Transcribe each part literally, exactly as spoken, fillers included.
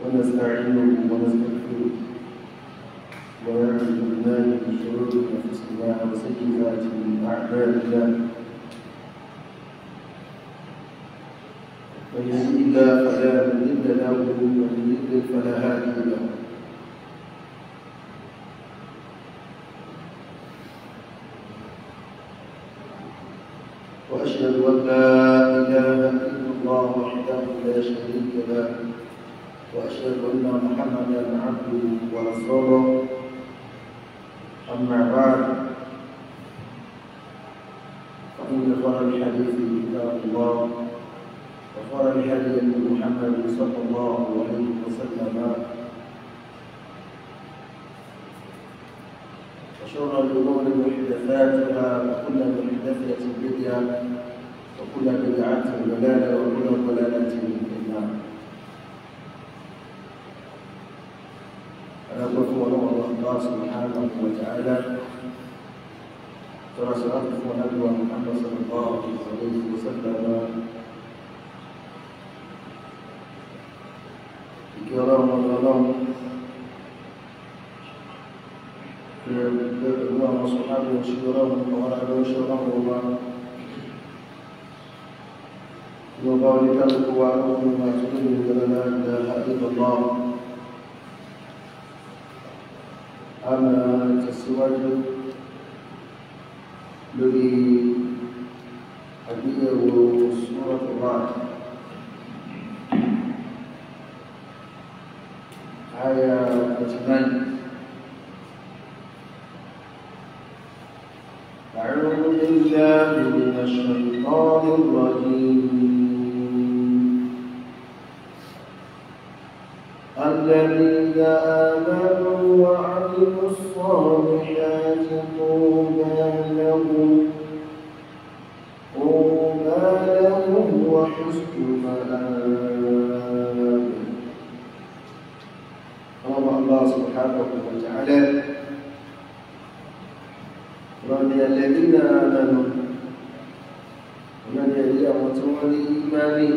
ونستعينه ونستغفره ونعوذ بالله من شرور انفسنا وسيئات اعمالنا من يهده الله فلا مضل له ومن يضلل فلا هادي له واشهد ان لا اله الا الله وحده لا شريك له وأشهد أن محمدا عبده ورسوله أما بعد فإن خير الحديث كتاب الله وخير الهدي محمد صلى الله عليه وسلم وشر الأمور محدثاتها وكل محدثة بدعة وكل بدعة ضلالة وكل ضلالة في النار. أقول الله سبحانه وتعالى ترى صلاة ونبوة محمد صلى الله عليه وسلم الكرام والظلام في الله وصحابه وشيرهم وعلى وشيرهم الله وبارك له وعلى ما تقول لا إله إلا الله. أما تسواج لدي أبيه وسورة الرعد آية اثنين. أعوذ بالله من الشيطان الرجيم. الذين آمنوا وعملوا الصالحات طوبى لهم طوبى لهم وحسن مآب. قال الله سبحانه وتعالى رضي الذين آمنوا ومن يلي وتولي إيماني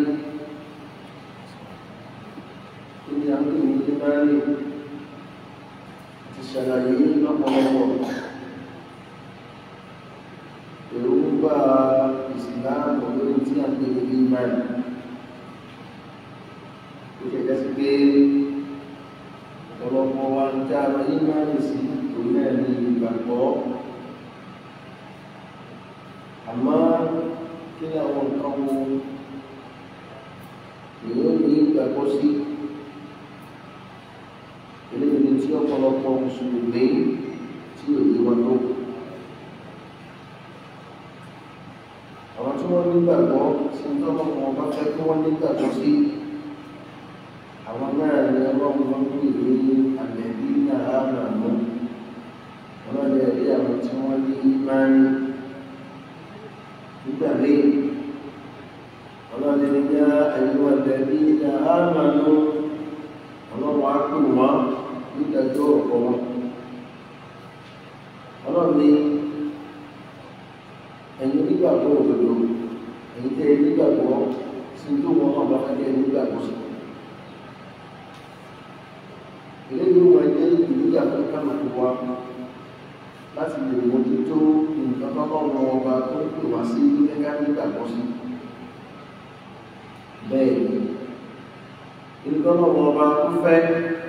ini yang diimani disalahi lọ́pọ̀lọpọ̀ èròǹgbà Islam olórí tí a gbé ní imani ó kẹ́kẹ́ sí pé ọ̀pọ̀lọpọ̀ wa ń dá ara imani sí orílẹ̀ ní ìgbàgbọ́ àmọ́ kí ni àwọn nǹkan wo èyí ó ní ìgbàgbọ́ sí eléyìí tí ọ̀pọ̀lọpọ̀ mùsùlùmí tí ò yé wọn tó. Àwọn tí wọ́n nígbàgbọ́ sí tọ́lọ́ wọn bá fẹ́ kí wọ́n nígbàgbọ́ sí àwọn náà ní ọlọ́run wọn pè ní àmẹ́bí náà àmàmú ọlọ́run ẹ̀rí àwọn tí wọ́n ní máa ń nígbà míì ọlọ́run ní ní àyíwá ẹ̀rí náà àmàmú ọlọ́run á pè wọ́n nígbàjọ́ ọ̀pọ̀ wọn. Ọlọ́run ní ẹ̀yin nígbàgbọ́ òdodo ẹ̀yin tẹ́ nígbàgbọ́ sí tó wọn náà bá fẹ́ nígbàgbọ́ sí. Eléyìí wọn jẹ́ ìgbìyànjú àfẹ́kànnà tó wá láti lè mójútó nǹkan tọ́kọ́ wọn ọba tó pè wá sí gẹ́gẹ́ nígbàgbọ́ sí. Bẹ́ẹ̀ ni ìgbọ́nà wọn ọba tó fẹ́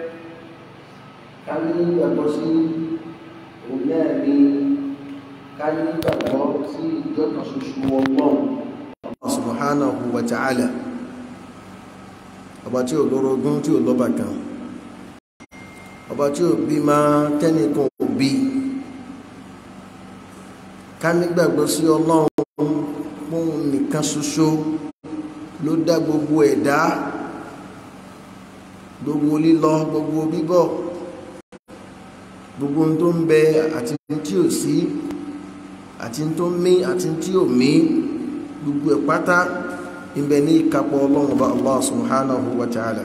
ká ní ìgbàgbọ́ sí òun náà ní ká ní ìgbàgbọ́ sí ìjọba ṣoṣo Ọlọ́run Allah subhanahu wa ta'ala, ọba tí ò lórogún tí ò lọ́bàkan, ọba tí ò bí máa tẹ́nìkan ò bí. Ká ní ìgbàgbọ́ sí Ọlọ́run fún nìkan ṣoṣo ló dá gbogbo ẹ̀dá, gbogbo lílọ, gbogbo bíbọ̀, gbogbo ohun tó ń bẹ àti tí ò sí, àti tó ń mí àti tí ò mí, gbogbo ẹ̀ pátá ń bẹ ní ìkápọ̀ Ọlọ́run Ọba Allah subhanahu wa ta'ala.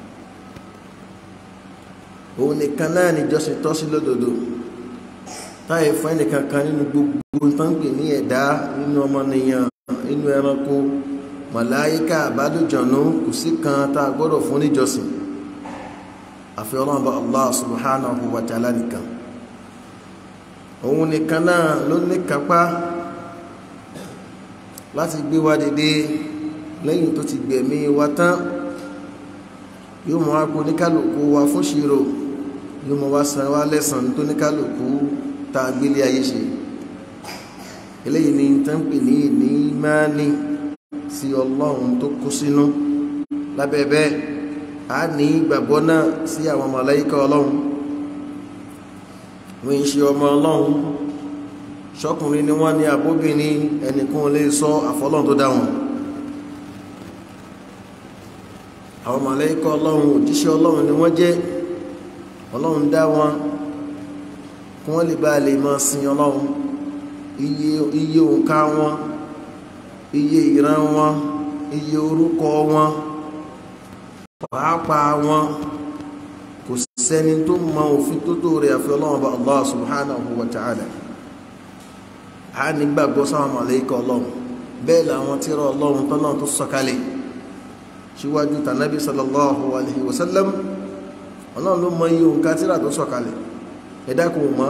Òun nìkan náà ni ìjọsìn tọ́ sí lódodo, táyé fún ẹnìkan kan nínú gbogbo tán pè ní ẹ̀dá, nínú ọmọnìyàn, nínú ẹranko, màláíkà, àbádòjànú, kò sí kan tá a gbọ́dọ̀ fún níjọsìn àfi Ọlọ́run bá Allah subhanahu wa ta'ala nìkan. Òun nìkan náà ló ní kápá láti gbé wa dìde lẹ́yìn tó ti gbẹ̀mí wa tán. Yóò mọ̀ wá kó oníkálùkù wa fún ṣírò, yóò mọ̀ wá san wá lẹ́san tó oníkálùkù tá a gbélé ayé ṣe. Eléyìí ni tán pè ní ní ìmánì sí Ọlọ́run tó kó sínú. Lábẹ́ bẹ́ẹ̀ a ní ìgbàgbọ́ náà sí àwọn màláíkà Ọlọ́run. Wọ́n ń ṣe ọmọ Ọlọ́run, ṣọ́kùnrin ni wọ́n ní àbóbìnrin, ẹnìkan lè sọ àfọlọ́run tó dá wọn. Àwọn màláíkà Ọlọ́run òjíṣẹ́ Ọlọ́run ni wọ́n jẹ́. Ọlọ́run dá wọn kí wọ́n lè bá lè máa sin Ọlọ́run. Iye iye òǹkà wọn, iye ìran wọn, iye orúkọ wọn, pàápàá wọn, kò sẹ́ni tó mọ òfin tó tó rẹ̀ àfi Ọlọ́run bá Allah subhanahu wa ta'ala. A ní gbàgbọ́ sáwọn màláíkà Ọlọ́run. Bẹ́ẹ̀ làwọn tírà Ọlọ́run tọ́nà tó sọ̀kalẹ̀ síwájú tànábì sallallahu alaihi wasallam. Ọlọ́run ló mọ iye òǹkà tírà tó sọ̀kalẹ̀. Ẹ̀dá kò mọ̀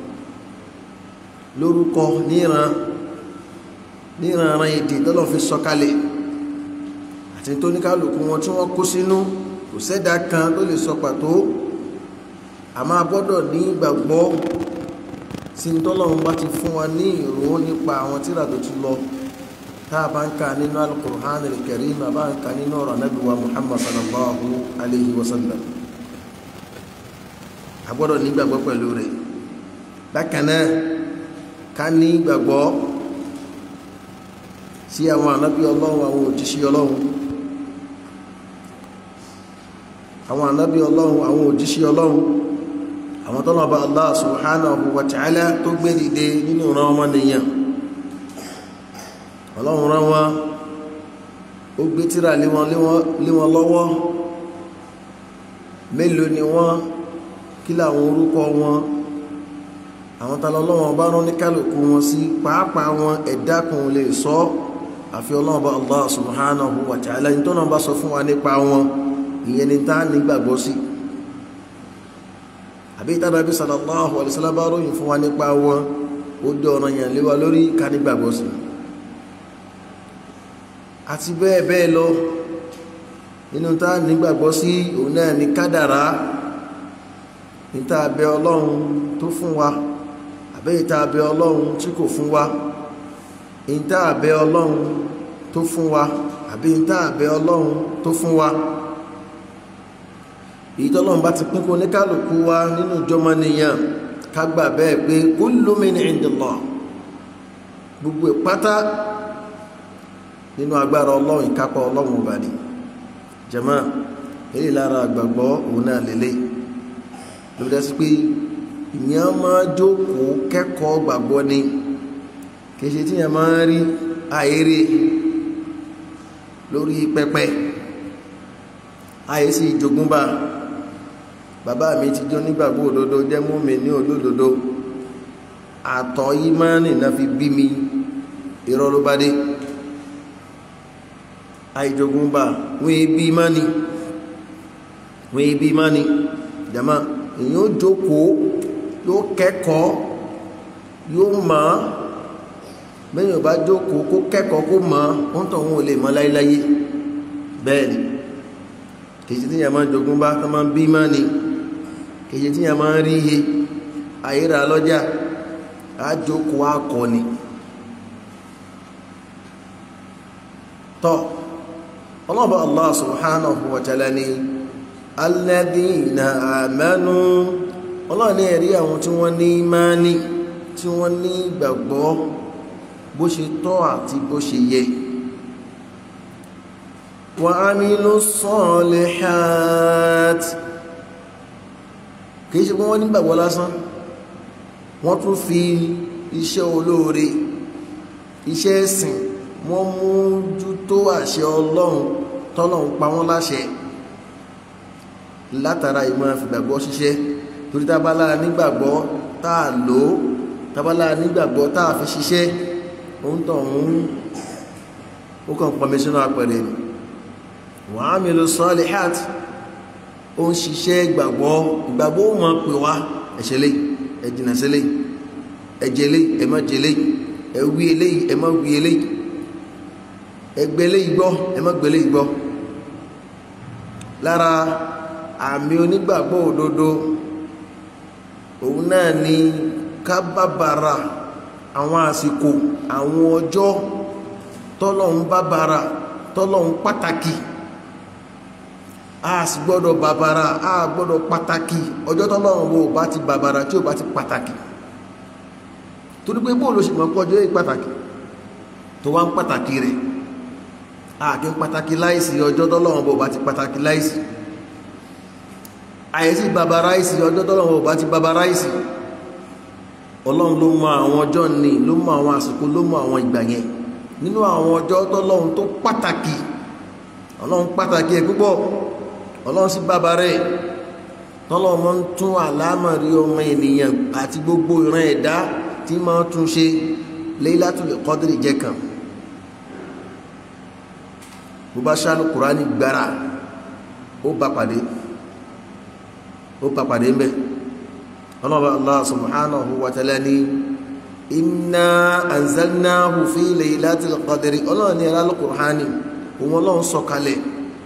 lórúkọ níran níran ara èdè tọ́lọ̀ fi sọ̀kalẹ̀ àti tó ní kálùkù wọn tí wọ́n kó sínú. Kò sẹ́dá kan tó lè sọ pàtó. A máa gbọ́dọ̀ ní ìgbàgbọ́ sí tọ́lọ́run bá ti fún wa ní ìró nípa àwọn tírà tó ti lọ. Tá a bá ń ka nínú al-Qur'an al-Karim, a bá ń ka nínú ọ̀rọ̀ Ànábì wa Muhammad sallallahu alayhi wa sallam. A gbọ́dọ̀ ní ìgbàgbọ́ pẹ̀lú rẹ̀. Bákan náà ká ní ìgbàgbọ́ sí àwọn ànábì Ọlọ́run, àwọn òjíṣẹ́ Ọlọ́run. Àwọn ànábì Ọlọ́run, àwọn òjíṣẹ́ Ọlọ́run, àwọn tọ́lọ̀ bá Allah subhanahu wa ta'ala tó gbé dìde nínú ìran ọmọnìyàn. Ọlọ́run rán wọn, ó gbé tírà lé wọn lé wọn lọ́wọ́. Mélòó ni wọ́n? Kí làwọn orúkọ wọn? Àwọn tàlọ́ Ọlọ́run bá rán ní kálùkù wọn sí, pàápàá wọn ẹ̀dá kan lè sọ àfi Ọlọ́run bá Allah subhanahu wa ta'ala. Ní tọ́nà bá sọ fún wa nípa wọn, ìyẹn ni tá ní gbàgbọ́ sí. Àbí Ànábì sallallahu alaihi wasallam bá ròyìn fún wa nípa wọn, ó jẹ́ ọ̀ranyàn lé wa lórí ká ní gbàgbọ́ sí. Àti bẹ́ẹ̀ bẹ́ẹ̀ lọ nínú tá ní gbàgbọ́ sí, òun náà ni kádàrá. Ní tá bẹ Ọlọ́run tó fún wa, àbẹ́ ìta bẹ Ọlọ́run tí kò fún wa. Ní tá bẹ Ọlọ́run tó fún wa, àbí ìta bẹ Ọlọ́run tó fún wa. Èyí tọ́lọ́run bá ti pín kó ní kálùkù wa nínú ìjọmọ nìyàn, ká gbà bẹ́ẹ̀ pé kullu min indillah. Gbogbo ìpátá nínú agbára Ọlọ́run, ìkápá Ọlọ́run ọba ni. Jàmáà, èyí lára àgbàgbọ́ òun náà lélẹ̀. Ló dá sí pé ìyẹn máa jókòó kẹ́kọ̀ọ́ gbàgbọ́ ni. Kìí ṣe tí yẹn máa rí àìrí lórí pẹpẹ. Àìsí ìjogúnbá. Bàbá mi ti jọ nígbàgbọ́ òdodo, jẹ́ mùmínì olódodo. Àtọ̀ ìmánì náà fi bí mi, irọ́ ló bá dé. Àìjogúnbá wọ́n ibi ìmánì, wọ́n ibi ìmánì. Jàmáà, èyàn ó jókòó, yóò kẹ́kọ̀ọ́, yóò mọ̀. Bẹ́yàn bá jókòó kó kẹ́kọ̀ọ́ kó mọ̀, wọ́n tọ̀ wọn ò lè mọ̀ láíláyé. Bẹ́ẹ̀ni, kìí tí yà máa jogúnbá tó máa bí ìmánì, kìí tí yà máa rí ihe àyíra lọ́jà, á jókòó akọni. Tọ́ ọlọ́bàá Allah subhanahu wa ta'ala ni alladhina amanu. Ọlọ́run ní ẹ̀rí àwọn tí wọ́n ní ìmánì, tí wọ́n ní ìgbàgbọ́ bó ṣe tọ́ àti bó ṣe yẹ. Wa amilu salihat. Kìí ṣe pé wọ́n ní ìgbàgbọ́ lásán, wọ́n tún fi iṣẹ́ olóore, iṣẹ́ ẹ̀sìn, wọ́n mójútó àṣẹ Ọlọ́run tọ́lọ́run pa wọ́n láṣẹ látara ìmọ̀ àfìgbàgbọ́ ṣiṣẹ́. Torí tábálá nígbàgbọ́ táà lò, tábálá nígbàgbọ́ táà fi ṣiṣẹ́, oún tọ̀ oún ó kàn pọ̀mí sínú apẹ̀rẹ̀ ni. Wa amilu salihat. ó ń ṣiṣẹ́ ìgbàgbọ́ ìgbàgbọ́ ó mọ̀ pé wá ẹ̀ṣẹ̀ lé ẹ̀jìnà sí lé ẹ̀jẹ̀ lé ẹ má jẹ lé ẹ̀wí eléyìí ẹ má wí eléyìí ẹgbẹ́ lé ìgbọ́ ẹ má gbé lé ìgbọ́. lára àmì onígbàgbọ́ òdodo òun náà ni ká bàbàrà àwọn àsìkò àwọn ọjọ́ tọ́lọ́hun bàbàrà tọ́lọ́hun pàtàkì a sì gbọ́dọ̀ bàbàrà a gbọ́dọ̀ pàtàkì ọjọ́ tọ́lọ́hun wo bá ti bàbàrà tí ó bá ti pàtàkì torí pé bóòlù sì mọ̀ pọ́jọ́ yìí pàtàkì tó wá ń pàtàkì rẹ̀ a kí ń pàtàkì láìsí ọjọ́ tọ́lọ́hun wo bá ti pàtàkì láìsí àyẹ̀sí bàbàrà ìsì ọjọ́ tọ́lọ́hun wo bá ti bàbàrà ìsì ọlọ́run ló mọ àwọn ọjọ́ ní ló mọ àwọn àsìkò ló mọ àwọn ìgbà yẹn nínú àwọn ọjọ́ tọ́lọ́run tó pàtàkì ọlọ́run pàtàkì ẹ̀ púpọ̀ ọlọ́run sì bàbá rẹ̀ tọ́lọ́run máa ń tún àlámọ̀rí ọmọ ènìyàn àti gbogbo ìran ẹ̀dá tí máa ń tún ṣe Laylatul Qadri jẹ́ kan bó bá ṣáàlù Kùránì gbára ó bá pàdé ó bá pàdé ń bẹ́ ọlọ́ba Allah subhanahu wa ta'ala ni inna anzalnahu fi laylatil qadri ọlọ́run ní ẹ̀rọ al-Qur'ani òun ọlọ́run sọ̀kalẹ̀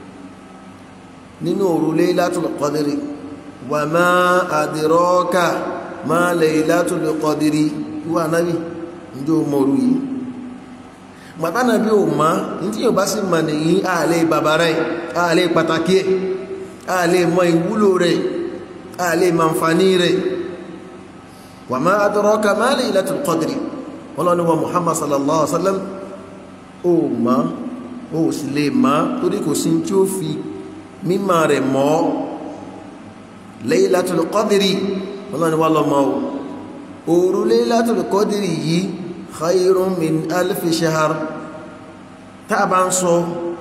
nínú òru laylatul qadri wa ma adraka ma laylatul qadri wà nábi ní o mọ̀rú yìí màtánà bí o ma ní tí yóò bá sí ma nìyí ààlẹ́ bàbára ẹ̀ ààlẹ́ pàtàkì ẹ̀ ààlẹ́ mọ ìwúlò rẹ̀ ààlẹ́ manfàní rẹ̀ wa ma adraka ma laylatul qadri ọlọ́ni wa Muhammad sallallahu alaihi wasallam o ma o sì lè ma torí kò sí tí ó fi mímọ̀ rẹ̀ mọ́ Laylatul Qadri ọlọ́ni wa lọ mọ́ o òru Laylatul Qadri yìí khayrun min alfi shahr tá a bá ń sọ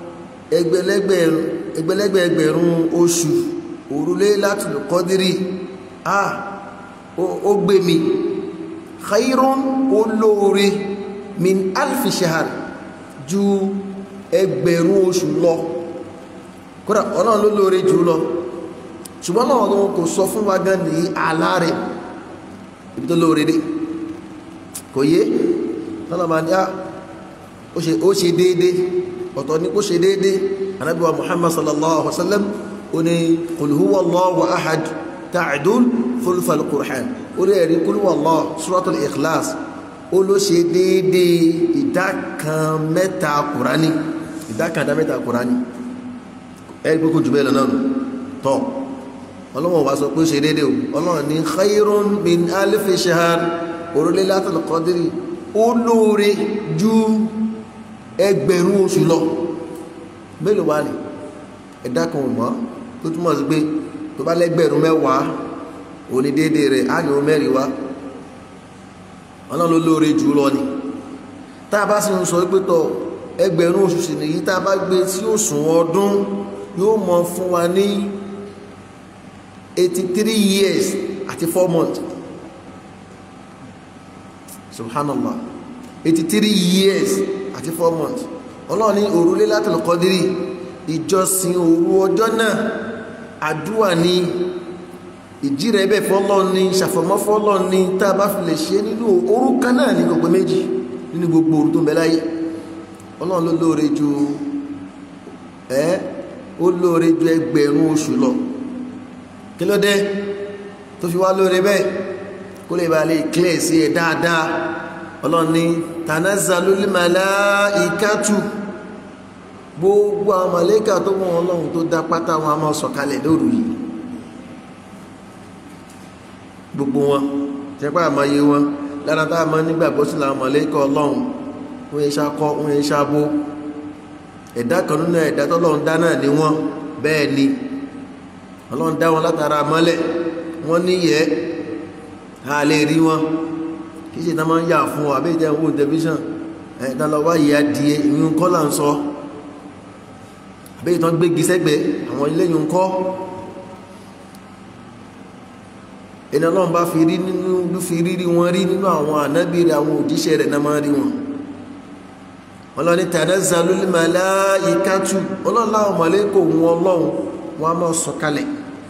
ẹgbẹ̀lẹ́gbẹ̀rún oṣù òru Laylatul Qadri ah ó gbé mi khayrun olóore min alfi shahr ju ẹgbẹ̀rún oṣù lọ kódà ọlọ́run ló lóore jù lọ ṣùgbọ́n náà wọn kò sọ fún wa gan ní àlá rẹ̀ ibi tó lóore dé kò yé lọ́nà máa ní ó ṣe déédé ọ̀tọ̀ ní kó ṣe déédé Ànábì wa Muhammad sallallahu alaihi wasallam ó ní qul huwa Allahu ahad ta'dul thuluthal Qur'an ó lè rí qul huwa Allah suratul Ikhlas ó ló ṣe déédé ìdá kan mẹ́ta Kùránì ìdá kan dá mẹ́ta Kùránì ẹ̀rí pé kò jù bẹ́ẹ̀ lọ náà tọ́ ọlọ́wọ̀n wá sọ pé ó ṣe déédé o ọlọ́wọ̀n ní khayrun min alfi shahr òru Laylatul Qadri ó lóore ju ẹgbẹ̀rún oṣù lọ mélòó wá ní ẹ̀dá kan ò mọ́ tó túmọ̀ sí pé tó bá lẹ́gbẹ̀rún mẹ́wàá òní déédé rẹ̀ á ní o mẹ́rin wá ọlọ́run ló lóore jù lọ ni tá a bá sì ń sọ pé tọ ẹgbẹ̀rún oṣù sì nìyí tá a bá gbé sí òṣùwọ̀n ọdún yóò mọ fún wa ní eighty three years àti four months subhanallah eighty three years àti four months ọlọ́run ní òru Laylatul Qadri ìjọsìn òru ọjọ́ náà àdúà ní ìjírẹ̀ ẹbẹ̀ fọ́lọ́run ní ṣàfọ̀mọ́ fọ́lọ́run ní tá a bá fi lè ṣe nínú òru kan náà ní gbogbo méjì nínú gbogbo òru tó ń bẹ láyé ọlọ́run ló lóore ju ẹ́ ó lóore ju ẹgbẹ̀rún oṣù lọ kí ló dé tó fi wá lóore bẹ́ẹ̀ kó lè bá lè clear sí ẹ dáadáa ọlọ́run ní tanazzalul malaikatu gbogbo àwọn màláíkà tó mọ ọlọ́run tó dá pátá wọn a máa sọ̀kalẹ̀ lóru yìí gbogbo wọn jẹ́pá àmọ́yé wọn lára tá a máa nígbàgbọ́ sí làwọn màláíkà ọlọ́run wọ́n yẹ ṣakọ́ wọ́n yẹ ṣabo ẹ̀dá kan nínú ẹ̀dá tọ́lọ́run dá náà ni wọ́n bẹ́ẹ̀ ni ọlọ́run dá wọn látara mọ́lẹ̀ wọ́n níyẹ́ a lè rí wọn kìí ṣe tá máa ń yà fún wa àbẹ́ ìjẹ́ ìwọ̀n tẹlifíṣàn ẹ̀dá lọ wá yìí adìẹ ìyún kọ́ là ń sọ àbẹ́ ìtàn gbégi sẹ́gbẹ́ àwọn ilé yìí ń kọ́ ẹni ọlọ́run bá fi rí nínú ló fi rírí wọn rí nínú àwọn ànábì rẹ̀ àwọn òjíṣẹ́ rẹ̀ náà máa rí wọn ọlọ́ni tanazzalul malaikatu ọlọ́run láwọn mọ̀lẹ́kọ̀ wọn ọlọ́run wọn a máa sọ̀kalẹ̀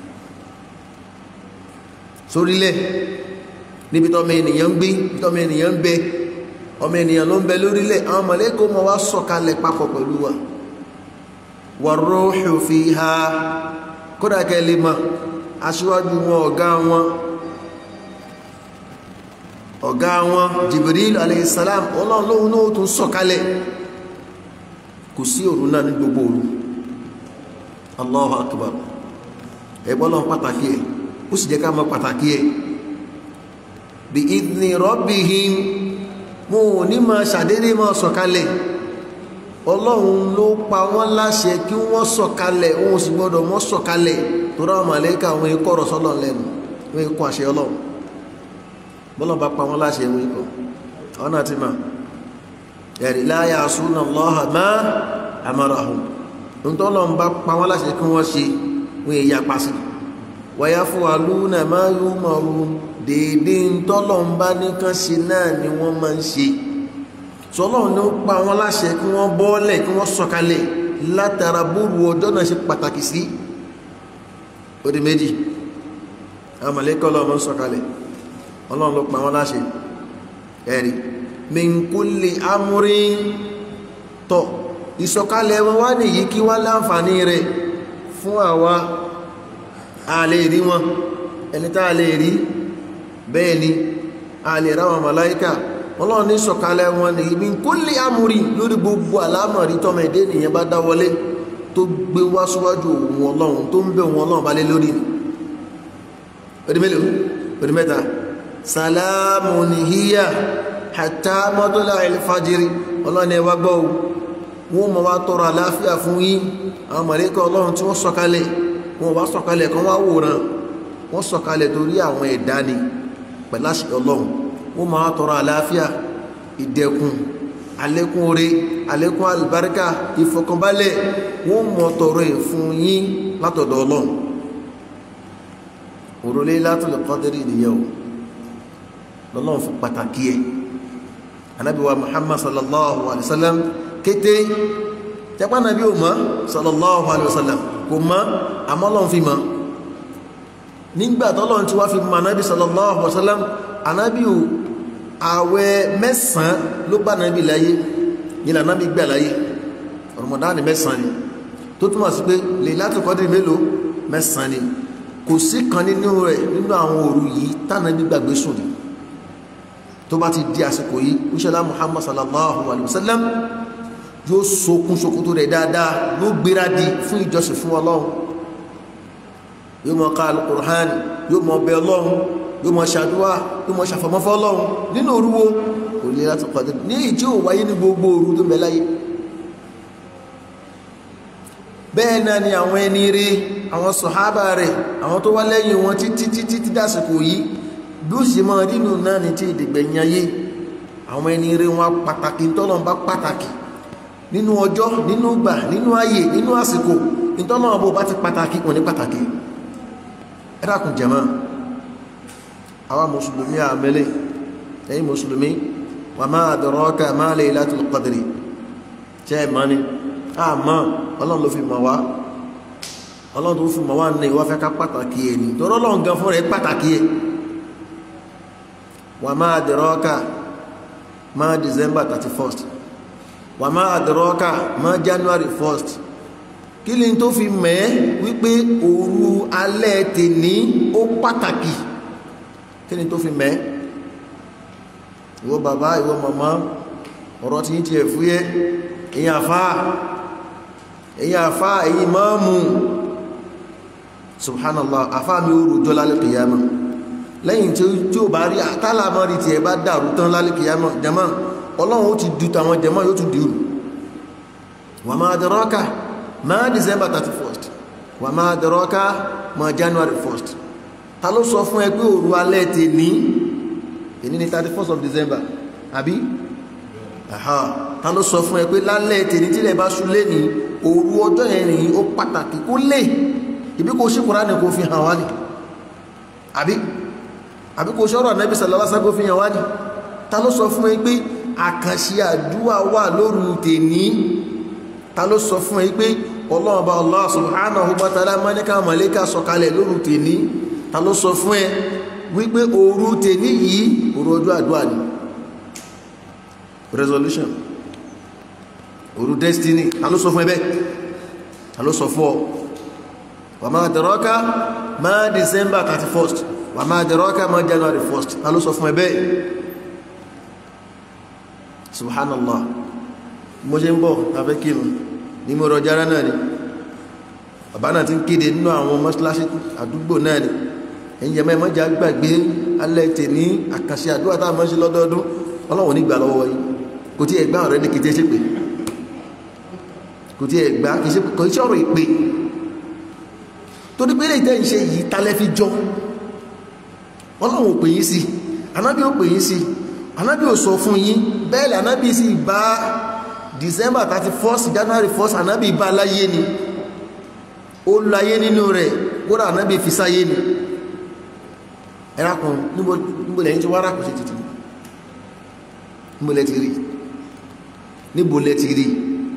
sórílẹ̀ níbi tọ́mọ ènìyàn ń gbé tọ́mọ ènìyàn ń bẹ ọmọ ènìyàn ló ń bẹ lórílẹ̀ àwọn màláíkà mọ́ wá sọ̀kalẹ̀ papọ̀ pẹ̀lú wa warruhu fiha kódà kẹ́lẹ́ mọ́ aṣíwájú wọn ọ̀gá wọn ọ̀gá wọn Jibril aleyhisselam ọlọ́run lóhun náà tún sọ̀kalẹ̀ kò sí òru náà ní gbogbo òru Allahu akbar ẹgbọ́lọ́n pàtàkì ẹ̀ ó sì jẹ́ ká mọ̀ pàtàkì ẹ̀ bí idhni rabbihim mo ò ní máa ṣàdédé máa sọ̀kalẹ̀ ọlọ́run ló pa wọ́n láṣẹ kí wọ́n sọ̀kalẹ̀ òun sì gbọ́dọ̀ mọ́ sọ̀kalẹ̀ tó rá màláíkà àwọn ikọ̀ rọ̀ sọ́lọ̀ lẹ́nu wọ́n ikọ̀ àṣẹ ọlọ́run bọ́lọ̀ bá pa wọ́n láṣẹ wọn ikọ̀ ọ̀nà tí ma ẹ̀rí la ya'suna Allaha ma amarahum ntọ́lọ́run bá pa wọ́n láṣẹ kí wọ́n ṣe wọ́n èyí apasí wa yaf'aluna ma yu'marun dédé ntọ́lọ́run bá nìkan ṣe náà ni wọ́n máa ń ṣe sọlọ́run ló pa wọ́n láṣẹ kí wọ́n bọ́ọ̀lẹ̀ kí wọ́n sọ̀kalẹ̀ látara bóru ọjọ́ náà ṣe pàtàkì sí odi méjì àwọn màláíkà Ọlọ́run ń sọ̀kalẹ̀ Ọlọ́run ló pa wọ́n láṣẹ ẹ̀rí min kulli amrin tọ̀ ìsọ̀kalẹ̀ wọn wá nìyí kí wọ́n láǹfààní rẹ̀ fún àwa a lè rí wọn ẹni tá a lè rí bẹ́ẹ̀ ni a lè ráwọn màláíkà Ọlọ́run ní sọ̀kalẹ̀ wọn ní min kulli amrin lórí gbogbo àlámọ̀rí tọ́mọ èdè nìyẹn bá dáwọlé tó gbé wá síwájú òun Ọlọ́run tó ń bẹ òun Ọlọ́run balẹ̀ lórí ni odi mélòó odi mẹ́ta salamun hiya hatta matla'il fajri Ọlọ́run ẹ wá gbọ́ wọn mọ̀ wá tọrọ àláfíà fún yín àwọn màláíkà Ọlọ́run tí wọ́n sọ̀kalẹ̀ wọn wá sọ̀kalẹ̀ kan wá wòran wọ́n sọ̀kalẹ̀ torí àwọn ẹ̀dá ni pẹ̀láṣẹ Ọlọ́run wọ́n máa tọrọ àlàáfíà ìdẹ̀kùn àlékún oore àlékún alìbáríkà ìfọ̀kànbalẹ̀ wọ́n mọ̀ tọrọ ẹ̀ fún yín látọ̀dọ̀ Ọlọ́run òru Laylatul Qadri nìyẹn o lọ́lọ́run fún pàtàkì ẹ̀ Ànábì wa Muhammad sallallahu alayhi wa sallam kété tẹ́pá nàbí ò mọ̀ sallallahu alayhi wa sallam kò mọ̀ àmọ́ Ọlọ́run fi mọ̀ nígbà tọ́lọ́run tí wá fi mọ̀ Ànábì sallallahu alayhi wa sallam Ànábì ò àwẹ̀ mẹ́sàn ló bá Ànábì láyé nílà Ànábì gbà láyé Ramadan mẹ́sàn ni tó túnmọ̀ sí pé Laylatul Qadri mélòó mẹ́sàn ni kò sí kan nínú rẹ̀ nínú àwọn òru yìí tánàbí gbàgbé sùn ní tó bá ti di àsìkò yìí inshallah Muhammad sallallahu alaihi wasallam yóò sokún sokoto rẹ̀ dáadáa ló gbéra di fún ìjọsìn fún Ọlọ́run yóò mọ ká al-Qur'an yóò mọ bẹ Ọlọ́run yóò mọ ṣàdúwà yóò mọ ṣàfọmọ́fọ́ Ọlọ́run nínú òruwo kò lè láti pàdé ní ìjí ò wáyé ní gbogbo òru tó mẹ́láyé bẹ́ẹ̀ náà ni àwọn ẹni rí àwọn sọ̀hábà rẹ̀ àwọn tó wá lẹ́yìn wọn títí títí tí dásìkò yìí bí ó sì máa nínú náà ní tí ìdìgbẹ̀yìn ayé àwọn ẹni rí wọn pàtàkì ìtọ́lọ́run bá pàtàkì nínú ọjọ́ nínú gbà nínú ayé nínú àsìkò ìtọ́lọ́run bó bá ti pàtàkì wọn ní pàtàkì ẹ dákun jàmáà àwa mùsùlùmí àmẹ́lẹ̀ ẹ̀yin mùsùlùmí wa ma adraka ma Laylatul Qadri jẹ́ ìmọ́ni àmọ́ Ọlọ́run ló fi mọ̀ wá Ọlọ́run tó fi mọ̀ wá ní ìwá fẹ́ ká pàtàkì ẹ̀ ní torí Ọlọ́run gan fún rẹ̀ pàtàkì ẹ̀ wa ma adraka ma December thirty-first wa ma adraka ma January first kí ni tó fi mẹ́ wípé òru alẹ́ tèní ó pàtàkì kí ni tó fi mẹ́ ìwọ bàbá ìwọ màmá ọ̀rọ̀ tí yí ti ẹ̀fú yẹ́ èyí àfá èyí àfá èyí máàmù subhanallah àfá mi ó rùjọ lálẹ́ kìyàmà lẹ́yìn tí ó bá rí àtàlàmọ́ rí tí ẹ bá dàrú tán lálẹ́ kìyàmà jama Ọlọ́run ó ti dù tàwọn jama yóò tún dìrù wa ma adraka ma December thirty-first wa ma adraka ma January first ta ló sọ fún ẹ pé òru alẹ́ tè ní èní ní thirty-first of December àbí aha ta ló sọ fún ẹ pé lálẹ́ tè ní tílẹ̀ bá ṣú lé ní òru ọjọ́ yẹn ní ó pàtàkì kó lè ìbí kò ṣí Kùránì kò fi hàn wá ní àbí àbí kò ṣọ́rọ̀ Ànábì sallallahu alaihi wasallam kò fi hàn wá ní ta ló sọ fún ẹ pé àkànṣe àdúwà wà lóru tè ní ta ló sọ fún ẹ pé Ọlọ́run bá Allah subhanahu wa ta'ala mọ́níkà màlẹ́kà sọ̀kalẹ̀ lóru tè ní ta ló sọ fún ẹ wípé òru tèmi yìí òru ọjọ́ àdúrà ni resolution òru destiny ta ló sọ fún ẹbẹ́ ta ló sọ fún ọ wà máa dẹ̀rọ́ká máa December thirty-first wà máa dẹ̀rọ́ká máa January first ta ló sọ fún ẹbẹ́ subhanallah mo ṣe ń bọ̀ tàbí kínú ní mo rọjá rán náà ni bàbá náà ti ń kéde nínú àwọn mọ́ṣáláṣí àdúgbò náà ni ẹ̀yìn ẹ̀mọ́ ìmọ́jà gbàgbé alẹ́ tè ní àkànṣe àdúrà tá a mọ́ sí lọ́dọọdún Ọlọ́run nígbà lọ́wọ́ yìí kò tí ẹgbà ọ̀rẹ́ ní kìtẹ́ ṣe pé kò tí ẹgbà kò tí ọ̀rọ̀ ìpè tó ní pé lè tẹ́ ń ṣe yìí talẹ́ fi jọ Ọlọ́run ò pè yín sí anábì ò pè yín sí anábì ò sọ fún yín bẹ́ẹ̀ anábì sì bá December thirty-first January first anábì bá láyé ni ó láyé nínú rẹ̀ kódà anábì fi sáyé ni ẹ̀rákùn níbo lẹ́yìn tí wá rákùn sí títí níbo lẹ́ ti rí níbo lẹ́ ti rí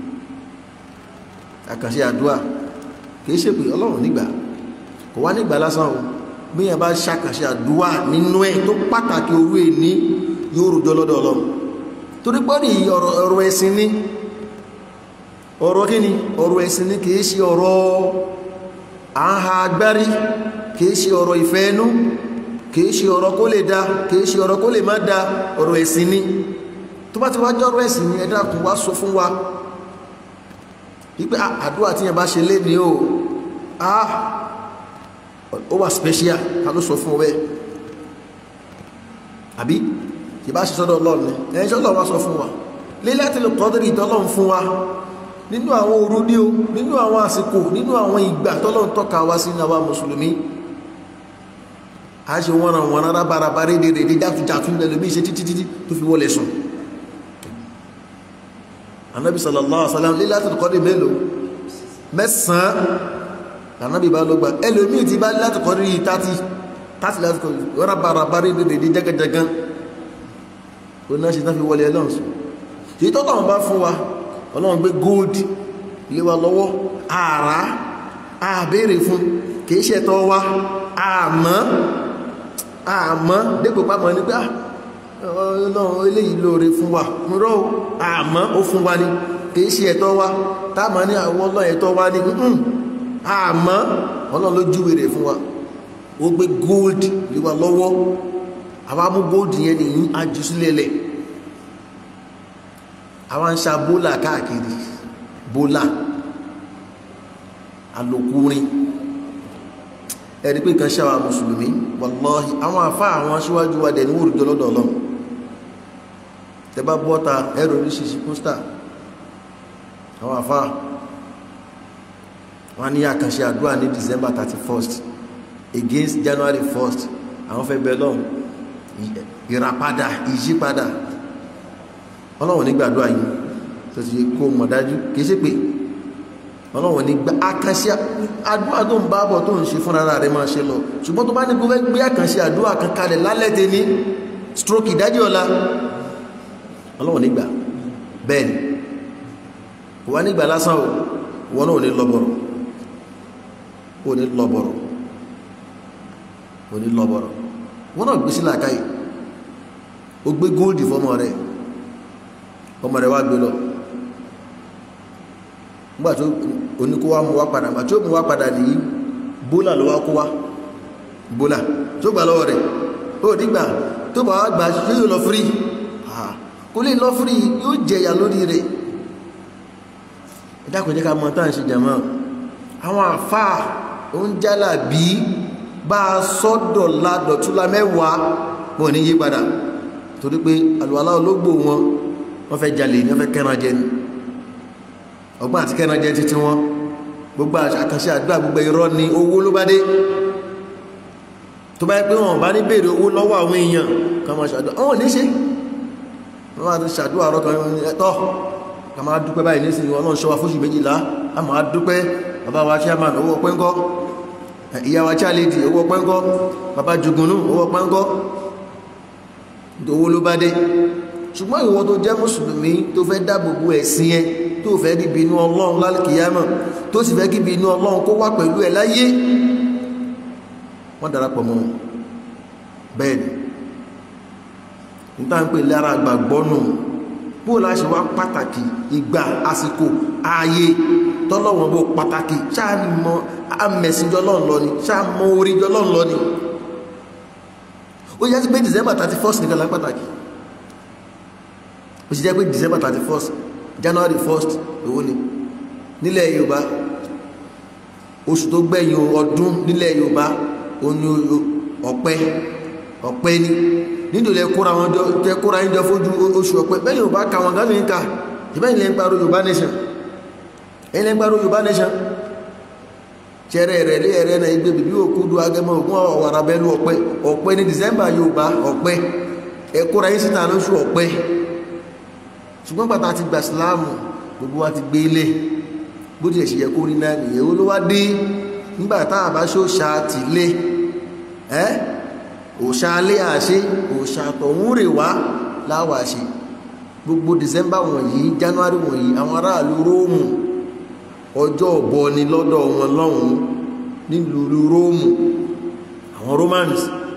àkànṣe àdúà kìí ṣe pé Ọlọ́run nígbà kò wá nígbà lásán o bí yẹn bá ṣàkànṣe àdúà nínú ẹ̀ tó pàtàkì owó èní yóò rújọ lọ́dọ̀ Ọlọ́run torí pọ́nì ọ̀rọ̀ ẹ̀sìn ní ọ̀rọ̀ kí ni ọ̀rọ̀ ẹ̀sìn ní kìí ṣe ọ̀rọ̀ àhà agbárí kìí ṣe ọ̀rọ̀ ìfẹ́ ẹnu kìí ṣe ọ̀rọ̀ kó lè dá kìí ṣe ọ̀rọ̀ kó lè má dá ọ̀rọ̀ ẹ̀sìn ní tó bá ti wá jọ́rọ̀ ẹ̀sìn ní ẹ dákun wá sọ fún wa wípé àdúrà tí yẹn bá ṣe lé ní o ah ó wà special ká ló sọ fún ọ bẹ́ẹ̀ àbí kì bá ṣe sọ́dọ̀ Ọlọ́run ní ẹ̀yìn sọ́dọ̀ wá sọ fún wa Lailatul Qadri ìtọ́lọ́run fún wa nínú àwọn òru ní o nínú àwọn àsìkò nínú àwọn ìgbà tọ́lọ́run tọ́ka wá sí àwa mùsùlùmí a ṣe wọ́n wọn rárá baraba rédè rédè játújátú lẹ́lẹ́bí ṣe títí títí tó fi wọlé sùn Ànábì sallallahu alaihi wasallam Lailatul Qadri mélòó mẹ́sàn-án Ànábì bá ló gbà ẹlòmíì ti bá Lailatul Qadri yìí tàti tàti Lailatul Qadri rárá baraba rédè rédè jẹ́gẹ́jẹ́gán ó náà ṣe tán fi wọlé ẹlọ́run sùn ṣe tọ́tọ̀ wọn bá fún wa Ọlọ́run gbé gold lé wa lọ́wọ́ ààrá àbèrè fún kìí ṣẹ̀tọ́ wa àmọ́ àmọ́ dépò pàmọ́ ní pé Ọlọ́run eléyìí lóore fún wa mọ́rọ́ àmọ́ ó fún wa ní kìí ṣe ẹ̀tọ́ wa táàmọ́ ní àwọn Ọlọ́run ẹ̀tọ́ wa ní àmọ́ Ọlọ́run ló júwe rẹ̀ fún wa ó gbé gold lé wa lọ́wọ́ àwọn amú gold yẹn ní ajúsílẹ̀lẹ̀ àwọn ń ṣa bólà káàkiri bólà alòkúrin ẹ̀rí pé kan ṣàwà mùsùlùmí wallahi àwọn àfá àwọn aṣíwájú wa dẹ̀ ní wòrùjọ lọ́dọ̀ Ọlọ́run tẹbá bọ́ta ẹ̀rọ oríṣìíṣìí póstà àwọn àfá wọn ní àkànṣe àdúrà ní December thirty-first against January first àwọn fẹ́ bẹ lọ́hùn ìràpadà ìyípadà Ọlọ́run ní gbàdúrà yìí tó ti kó mọ̀ dájú kìí ṣe pé Ọlọ́run ní gbà àkànṣe àdúrà tó ń bá bọ̀ tó ń ṣe fún ara rẹ̀ máa ṣe lọ ṣùgbọ́n tó bá ní gbé gbé àkànṣe àdúrà kan kalẹ̀ lálẹ́ tẹ ní stroke ìdájí ọ̀la Ọlọ́run ní gbà bẹ́ẹ̀ ni kò wá nígbà lásán o wọn náà ò ní lọ́bọ̀rọ̀ ò ní lọ́bọ̀rọ̀ ò ní lọ́bọ̀rọ̀ wọn náà gbé sí làákàyè ó gbé góòdì fọmọ rẹ̀ ọmọ rẹ̀ wá gbé lọ nígbà tó oníkó wá mú wá padà mà tí ó mú wá padà nìyí bólà ló wá kó wá bólà tó gbà lọ́wọ́ rẹ̀ ó nígbà tó bá wá gbà ṣe yóò lọ fírí kó lè lọ fírí yóò jẹyà lórí rẹ̀ ìdákùnjẹ́ ká mọ́ tán ṣe jàmọ́ àwọn àfáà oúnjẹ́là bí bá sọ́dọ̀ ládọ̀túlá mẹ́wàá wọn ní yí padà torí pé àlùwàlá ológbò wọn wọ́n fẹ́ jalè ní wọ́n fẹ́ kẹ́ran jẹ ní ọgbọ́n àti kẹ́ran jẹ títí wọn gbogbo àkànṣe àdúrà gbogbo irọ́ ni owó ló bá dé tó bá yẹ pé wọn bá ní béèrè owó lọ́wọ́ àwọn èèyàn kan máa ṣàdúrà wọn ò ní ṣe wọn máa ṣàdúrà ọ̀rọ̀ kan ẹ̀tọ́ ká máa dúpẹ́ báyìí nísìnyí wọn náà ṣọwọ́ fóṣù méjìlá a máa dúpẹ́ bàbá wa chairman owó pẹ́ńkọ́ ìyá wa chálẹ́dì owó pẹ́ńkọ́ bàbá jugunú owó pẹ́ńkọ́ owó ló bá dé ṣùgbọ́n ìwọ tó jẹ́ mùsùlùmí tó fẹ́ dáàbòbò ẹ̀sìn ẹ tó fẹ́ rí bínú ọlọ́run lálùkìyámọ̀ tó sì fẹ́ kí bínú ọlọ́run kó wá pẹ̀lú ẹ láyé wọ́n darapọ̀ mọ́ bẹ́ẹ̀ ni níta ń pè lára gbàgbọ́ nù bó láṣẹ wá pàtàkì ìgbà àsìkò ààyè tọ́lọ́wọ́n bó pàtàkì ṣáà mọ amẹ̀sìnjọ́ lọ́n lọ ni ṣáà mọ oríjọ́ lọ́n lọ ni ó yẹ sí pé December thirty first nìkan lá pàtàkì ó sì jẹ́ pé December thirty first January first owó ni nílẹ̀ Yorùbá oṣù tó gbẹ̀yìn ọdún nílẹ̀ Yorùbá oní ọ̀pẹ ọ̀pẹ ni nítorí ẹkúra wọn jọ ẹkúra yín jọ fojú oṣù ọ̀pẹ bẹ́ẹ̀ Yorùbá ka wọn gánà ń ka ìbẹ́yìn lẹ́ ń parọ́ Yorùbá nation ẹ̀yìn lẹ́ ń parọ́ Yorùbá nation tẹ́rẹ̀ rẹ̀ lé ẹ̀rẹ́ náà igbe bìbí òkúdu agẹmọ ògún ọ̀wàrà bẹ́ẹ̀lú ọ̀pẹ ọ̀pẹ ní December Yorùbá ọ̀pẹ ẹkúra yín síta lóṣù ọ̀pẹ ṣùgbọ́n pàtàkì àti gbà síláàmù gbogbo wa ti gbé ilé bó ti ẹ̀ṣẹ̀ yẹ kó rí náà nìyẹn ó ló wá dé nígbà táà bá ṣóṣà tì lé ẹ́ òṣà alé àṣẹ òṣà tọ̀hún rè wá láwà ṣe gbogbo December wọ̀nyí January wọ̀nyí àwọn aráàlú Róòmù ọjọ́ ọ̀bọ ni lọ́dọ̀ wọn lọ́hùn nílùú Róòmù àwọn Romans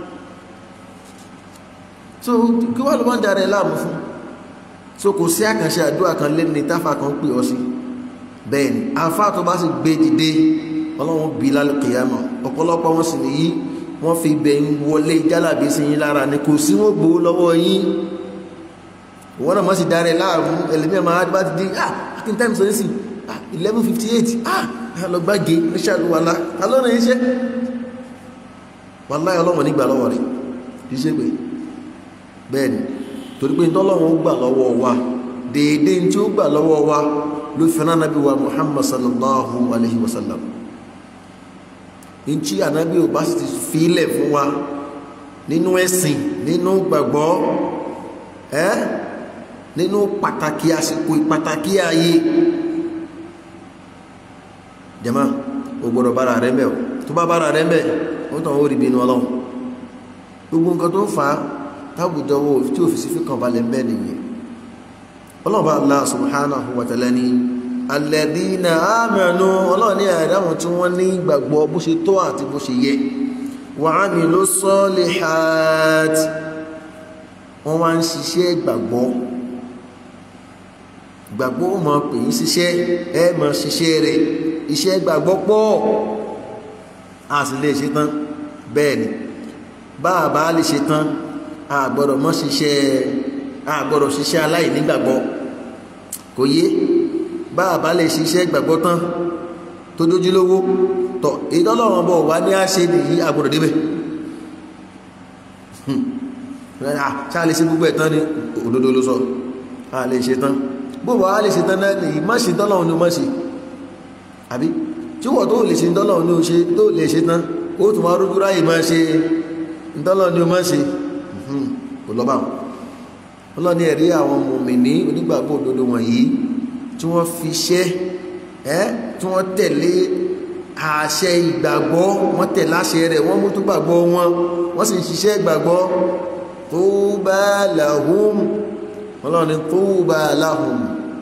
so kí wọ́n ló máa ń darẹ̀ láàmú fún so kò sí àkànṣe àdúrà kan lé ní táfà kan pè ọ sí bẹ́ẹ̀ ni afá tó bá sì gbé dìde Ọlọ́run bí lálùkìyàmọ̀ ọ̀pọ̀lọpọ̀ wọn sì nìyí wọ́n fi bẹ̀yìn wọlé jálàbí sí yín lára ní kò sí wọ́n gbòó lọ́wọ́ yín wọ́n náà mọ́ sí darẹ̀ láàrú ẹlẹ́mí ọmọ adúbá ti di ah akin time sọ sí ah eleven fifty eight ah lọ́gbàgé níṣàlùwàlá alọ́nà iṣẹ́ wàláhì Ọlọ́run nígbà lọ́wọ́ rẹ̀ kì í ṣe pé bẹ́ẹ̀ ni torí pé tọ́lọ́run ó gbà lọ́wọ́ wa déédé tí ó gbà lọ́wọ́ wa ló fẹ́ràn nábì wa Muhammad sallallahu alaihi wasallam nchi ànábì ò bá sì ti fílẹ̀ fún wa nínú ẹ̀sìn nínú gbàgbọ́ ẹ́ nínú pàtàkì àsìkò pàtàkì ayé jàmá o gbọ́dọ̀ bára rẹ̀ mẹ́ o tó bá bára rẹ̀ mẹ́ o tàn ó rí bínú Ọlọ́run gbogbo nǹkan tó ń fa tábùjọ wo tí ò fi sí fi kàn balẹ̀ mẹ́ nìyẹn Ọlọ́run bá Allah subhanahu wa ta'ala ni alladhina amanu Ọlọ́run ní àdáwọn tí wọ́n ní ìgbàgbọ́ bó ṣe tó àti bó ṣe yẹ wa amilu solihat wọ́n wá ń ṣiṣẹ́ ìgbàgbọ́ ìgbàgbọ́ ó máa pè yín ṣiṣẹ́ ẹ máa ṣiṣẹ́ rẹ̀ iṣẹ́ ìgbàgbọ́ pọ̀ a sì lè ṣe tán bẹ́ẹ̀ ni bá a bá lè ṣe tán a gbọ́dọ̀ mọ́ ṣiṣẹ́ a gbọ́dọ̀ ṣiṣẹ́ aláìnígbàgbọ́ kò yé bá a bá lè ṣiṣẹ́ ìgbàgbọ́ tán tó dójúlówó tọ̀ ìdọ́lọ́wọ́n bọ̀ wá ní àṣẹ nìyí a gbọ́dọ̀ débẹ̀ ṣá lè ṣe gbogbo ẹ̀tán ní òdodo ló sọ a lè ṣe tán gbogbo a lè ṣe tán náà nìyí má ṣe tọ́lọ́run ní o má ṣe àbí tí wọ́n tó lè ṣe tọ́lọ́run ní o ṣe tó lè ṣe tán ó tún wá rújú ráyè má ṣe tọ́lọ́run ní o má ṣe kò lọ bá wọn ọlọ́ni ẹ̀rí àwọn mùmìnì onígbàgbọ́ òdodo wọ̀nyí tí wọ́n fi ṣẹ́ ẹ́ tí wọ́n tẹ̀lé àṣẹ ìgbàgbọ́ wọ́n tẹ̀lé àṣẹ rẹ̀ wọ́n mú tó gbàgbọ́ wọn wọ́n sì ń ṣiṣẹ́ ìgbàgbọ́ tuba lahum ọlọ́ni tuba lahum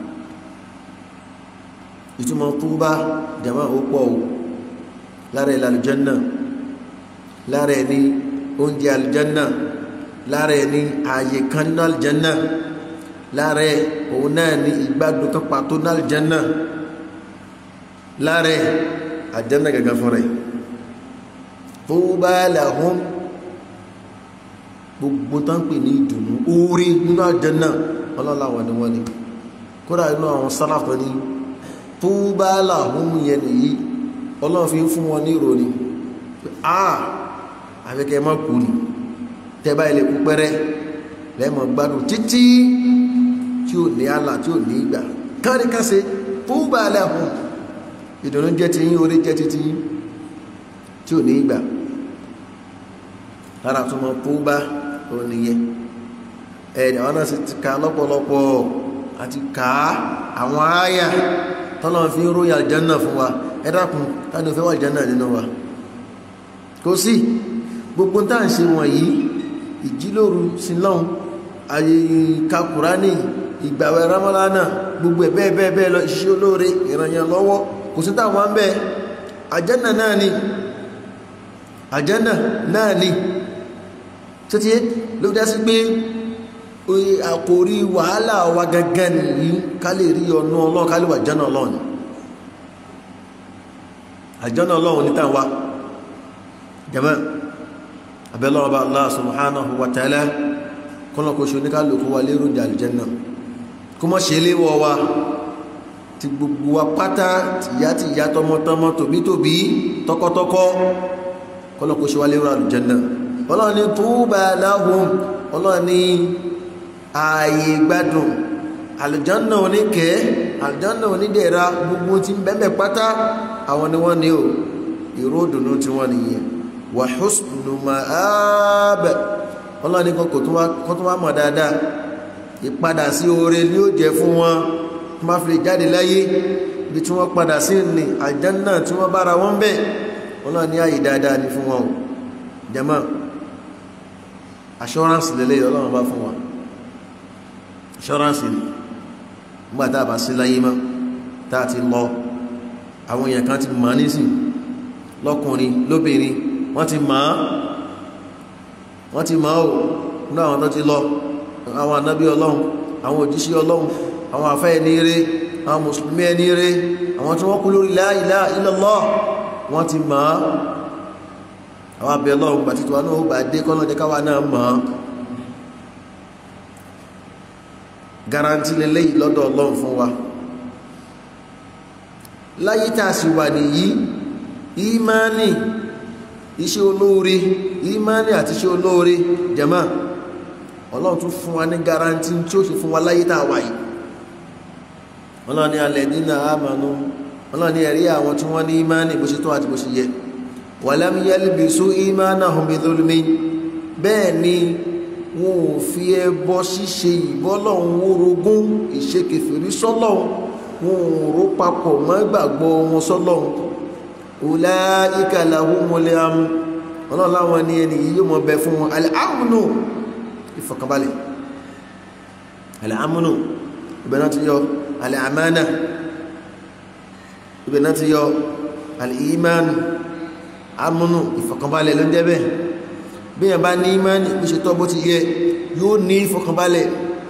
ìtumọ̀ tuba jama ó pọ̀ o lára ilẹ̀ aljanna lára ẹni oúnjẹ aljanna lára ẹni ààyè kan nínú aljanna lára ẹ òun náà ní ìgbádùn kan pàtó ní aljanna lára ẹ aljanna gẹ́gẹ́ fún rẹ̀ tuba lahum gbogbo tán pè ní ìdùnnú orí nínú aljanna ọlọ́láwọ̀ ni wọ́n ni kódà inú àwọn sálàfọ́ ní tuba lahum yẹn nìyí ọlọ́run fi ń fún wọn ní ìròyìn ah àfikẹ́ mọ́ kú ni tẹ́bá ilẹ̀ kú pẹ́rẹ́ lẹ́mọ̀ gbádùn títí tí ó ní àlà tí ó ní ìgbà káríkásẹ̀ tuba lahum ìdùnnú jẹ́ ti yín orí jẹ́ títí tí ó ní ìgbà lára tó mọ̀ tuba ó níyẹn ẹ̀rẹ̀ àwọn náà sì ti ka lọ́pọ̀lọpọ̀ àti ká àwọn àyà tọ́lọ̀ fi ń róyà aljanna fún wa ẹ dákun tani ó fẹ́ wà aljanna nínú wa kò sí gbogbo tá à ń ṣe wọ̀nyí ìjílòrú sílọ́hun ayé kakùránì ìgbàwẹ̀ ramalana gbogbo ẹ̀ bẹ́ẹ̀ bẹ́ẹ̀ bẹ́ẹ̀ lọ iṣẹ́ olóore ìrànyàn lọ́wọ́ kò sí táwọn ń bẹ́ aljanna náà ni aljanna náà ni tó ti ló dá sí pé àkórí wàhálà wa gangan nìyí ká lè rí ọ̀nà Ọlọ́run ká lè wà jẹ́nà Ọlọ́run àjọ́nà Ọlọ́run ní tàwa jẹ́mọ́ abẹ́lọ́wọ́ bá Allah subhanahu wa ta'ala kọ́nà kò ṣe oníkàlùkù wa lérò jà aljanna kó mọ́ ṣe léwọ́ wa ti gbogbo wa pátá tìyá tìyá tọmọtọmọ tòbítòbí tọkọtọkọ kọ́nà kò ṣe wa lérò aljanna Ọlọ́run ní tuba lahum Ọlọ́run ní ààyè gbádùn aljanna oníkẹ́ aljanna onídẹ̀ra gbogbo tí ń bẹ́ẹ̀ pátá àwọn ni wọ́n ní o ìró dùnú tí wọ́n nìyẹn wa husnu ma'ab Ọlọ́run ní kò tún wá mọ̀ dáadáa ìpadà sí oore ni ó jẹ fún wọn tó má fi lè jáde láyé ibi tí wọ́n padà sí ní aljanna tí wọ́n bára wọn bẹ́ẹ̀ Ọlọ́run ní ààyè dáadáa ní fún wọn o jama assurance lele Ọlọ́run bá fún wa assurance ni nígbà tá a bá sí láyé mọ́ tá a ti lọ àwọn èèyàn kan ti mọ̀ nísìn lọ́kùnrin lóbìnrin wọ́n ti mọ̀ wọ́n ti mọ̀ ò ní àwọn tó ti lọ àwọn ànábí Ọlọ́run àwọn òjíṣẹ́ Ọlọ́run àwọn àfẹ́ ẹni rere àwọn mùsùlùmí ẹni rere àwọn tí wọ́n kú lórí la ilaha illallah wọ́n ti mọ̀ àwọn abẹ́ Ọlọ́run gbà títí wa náà ó bá dé kọ́nà jẹ́ káwa náà mọ̀ garanti lélẹ́yìí lọ́dọ̀ Ọlọ́run fún wa láyé tá a sì wà nìyí ìmánì iṣẹ́ olóore ìmánì àti iṣẹ́ olóore jàmá Ọlọ́run tún fún wa ní garanti tí ó ṣe fún wa láyé tá a wà yìí Ọlọ́run ní alladhina amanu Ọlọ́run ní ẹ̀rí àwọn tí wọ́n ní ìmánì bó ṣe tó àti bó ṣe yẹ walam yalbisu imanahum bidhulmin bẹ́ẹ̀ ni wọn ò fi ẹbọ ṣíṣe ìbọ́lọ́run orogún ìṣekèfèrí sọ́lọ́run wọn ò rò papọ̀ mọ́ gbàgbọ́ wọn sọ́lọ́run ulaika lahumul amn Ọlọ́run láwọn ní ẹni yìí yóò mọ̀ bẹ fún wọn al-amnu ìfọ̀kànbalẹ̀ al-amnu ibẹ̀ náà ti yọ al-amana ibẹ̀ náà ti yọ al-iman amúnú ìfọ̀kànbalẹ̀ ló ń jẹ́ bẹ́ẹ̀ bí yẹn bá ní ìmánì bí ṣe tọ́ bó ti yẹ yóò ní ìfọ̀kànbalẹ̀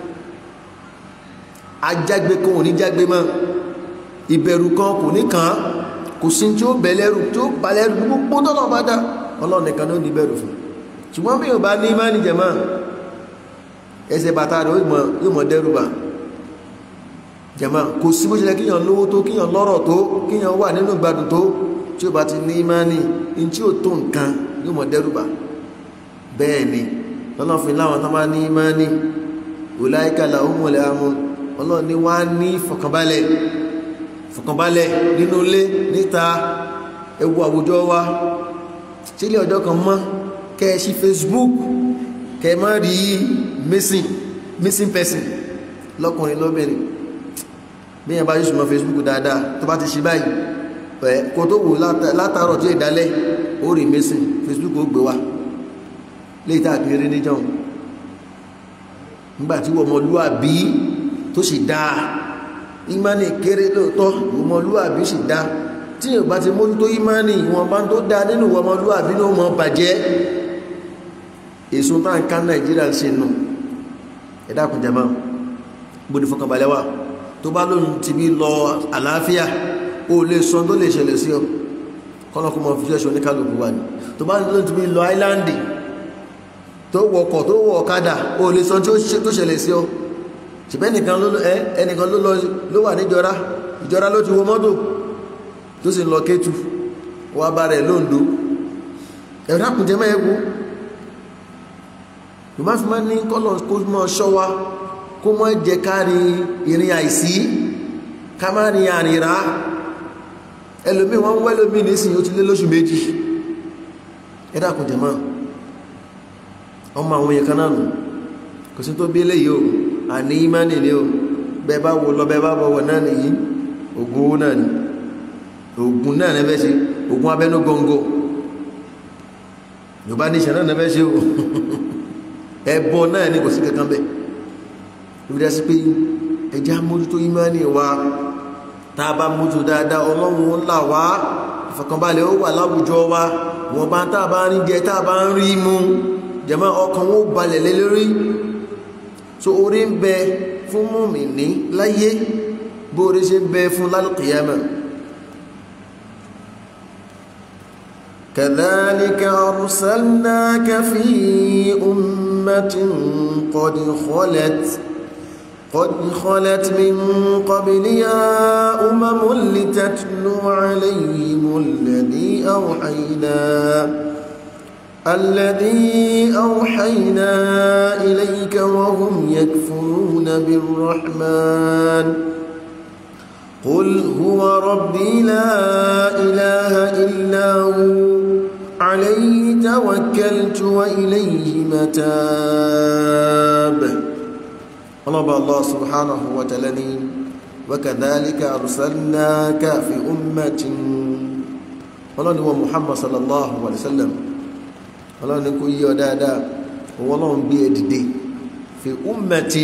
ajágbe kan ò ní jágbe mọ́ ìbẹ̀rù kan kò ní kàn án kò sí tí ó bẹ̀lẹ́rù tí ó balẹ̀rù gbogbo tọ́nà bá dá Ọlọ́run nìkan ló ní bẹ̀rù fún ṣùgbọ́n bí yóò bá ní ìmánì jẹ̀mọ́ ẹsẹ̀ bàtà rẹ̀ yóò mọ̀ dẹ́rù bà jẹ̀mọ́ kò sí bó ṣe lẹ́ kíyàn lówó tó kíyàn lọ́rọ̀ tó kíyàn wà nínú ìgbádùn tó tí ó bá ti ní ìmánì in tí ó tó nǹkan yóò mọ̀ dẹ́rùbà bẹ́ẹ̀ ni lọ́nà fi láwọn tó máa ní ìmánì ulaika lahumul amn Ọlọ́run ní wá ní fọkànbalẹ̀ fọkànbalẹ̀ nínú ilé níta ewu àwùjọ wa sílẹ̀ ọjọ́ kan mọ́ kẹ́ sí Facebook kẹ́ má rí missing missing person lọ́kùnrin lóbìnrin bí yẹn bá yóò súnmọ́ Facebook dáadáa tó bá ti ṣe báyìí ẹ̀ kò tó wò látàárọ̀ tí ìdálẹ́ ó rí mẹ́sìn Facebook ó gbé wá lè tàà kiri níjọ́ nígbàtí ọmọlúwàbí tó sì dáa ìmánì kéré lóòtọ́ ọmọlúwàbí sì dáa tí yóò bá ti mójútó ìmánì ìwọ̀n bá tó dáa nínú ọmọlúwàbí ló mọ bàjẹ́ èso náà ká Nàìjíríà ṣe nù ẹ̀dàkùn jama gbóni fọkànbalẹ̀ wà tó bá lóun ti bí lọ àlàáfíà ó lè sọ tó lè ṣẹlẹ̀ sí ọ kọ́nàkú mọ̀ fi ṣẹ́ṣọ́ ní kálùkù wà ní tó bá lóun ti bí lọ áìláńdì tó wọkọ̀ tó wọ ọ̀kadà ó lè sọ tó ṣẹlẹ̀ sí ọ ṣùgbẹ́ ẹnìkan ló wà níjọra ìjọra ló ti wọ mọ́tò tó sì lọ Kétu wà bá rẹ̀ lóńdó ẹ̀rọ àkùnjẹ́ mẹ́ẹ̀kú tó má fi má ní kọ́lọ̀ kó mọ́ ṣọ́wá kó mọ́ jẹ kárí ìrìn àìsí ká má rí àrìnrà ẹlòmí wọ́n wẹ́lòmí nísìn ó ti lé lóṣù méjì ẹ̀dá kò jẹ máa ọmọ àwọn èèyàn kan náà nù kò sí tó bí eléyìí o àní ìmánì ni o bẹ́ẹ̀ bá wo lọ bẹ́ẹ̀ bá bọ̀wọ̀ náà nìyí ogun owó náà ni ogun náà nẹ́fẹ́ ṣe ogun abẹ́nú gọ́ngọ́ yorùbá ní ìṣẹ̀ náà nẹ́fẹ́ ṣe o ẹbọ náà ni kò sí kankan bẹ́ẹ̀ ìbídá sí pé ẹjá mójútó ìmánì wa tá a bá mójútó dáadáa ọlọ́run ó là wá ìfọ̀kànbalẹ̀ ó wà láwùjọ wa wọ́n bá tá a bá ń jẹ tá a bá ń rí mú jàmá ọkàn wọn balẹ̀ lé lórí so orí ń bẹ fún mùmínì láyé bó orí ṣe ń bẹ fún lálùkìyàmà. كذلك أرسلناك في أمة قد خلت قد خلت من قبلها أمم لتتلو عليهم الذي أوحينا الذي أوحينا إليك وهم يكفرون بالرحمن قل هو ربي لا إله إلا هو عليه توكلت وإليه متاب. الله سبحانه وتعالى وكذلك أرسلناك في أمة الله هو محمد صلى الله عليه وسلم الله نقول يا دادا والله بيدي في أمة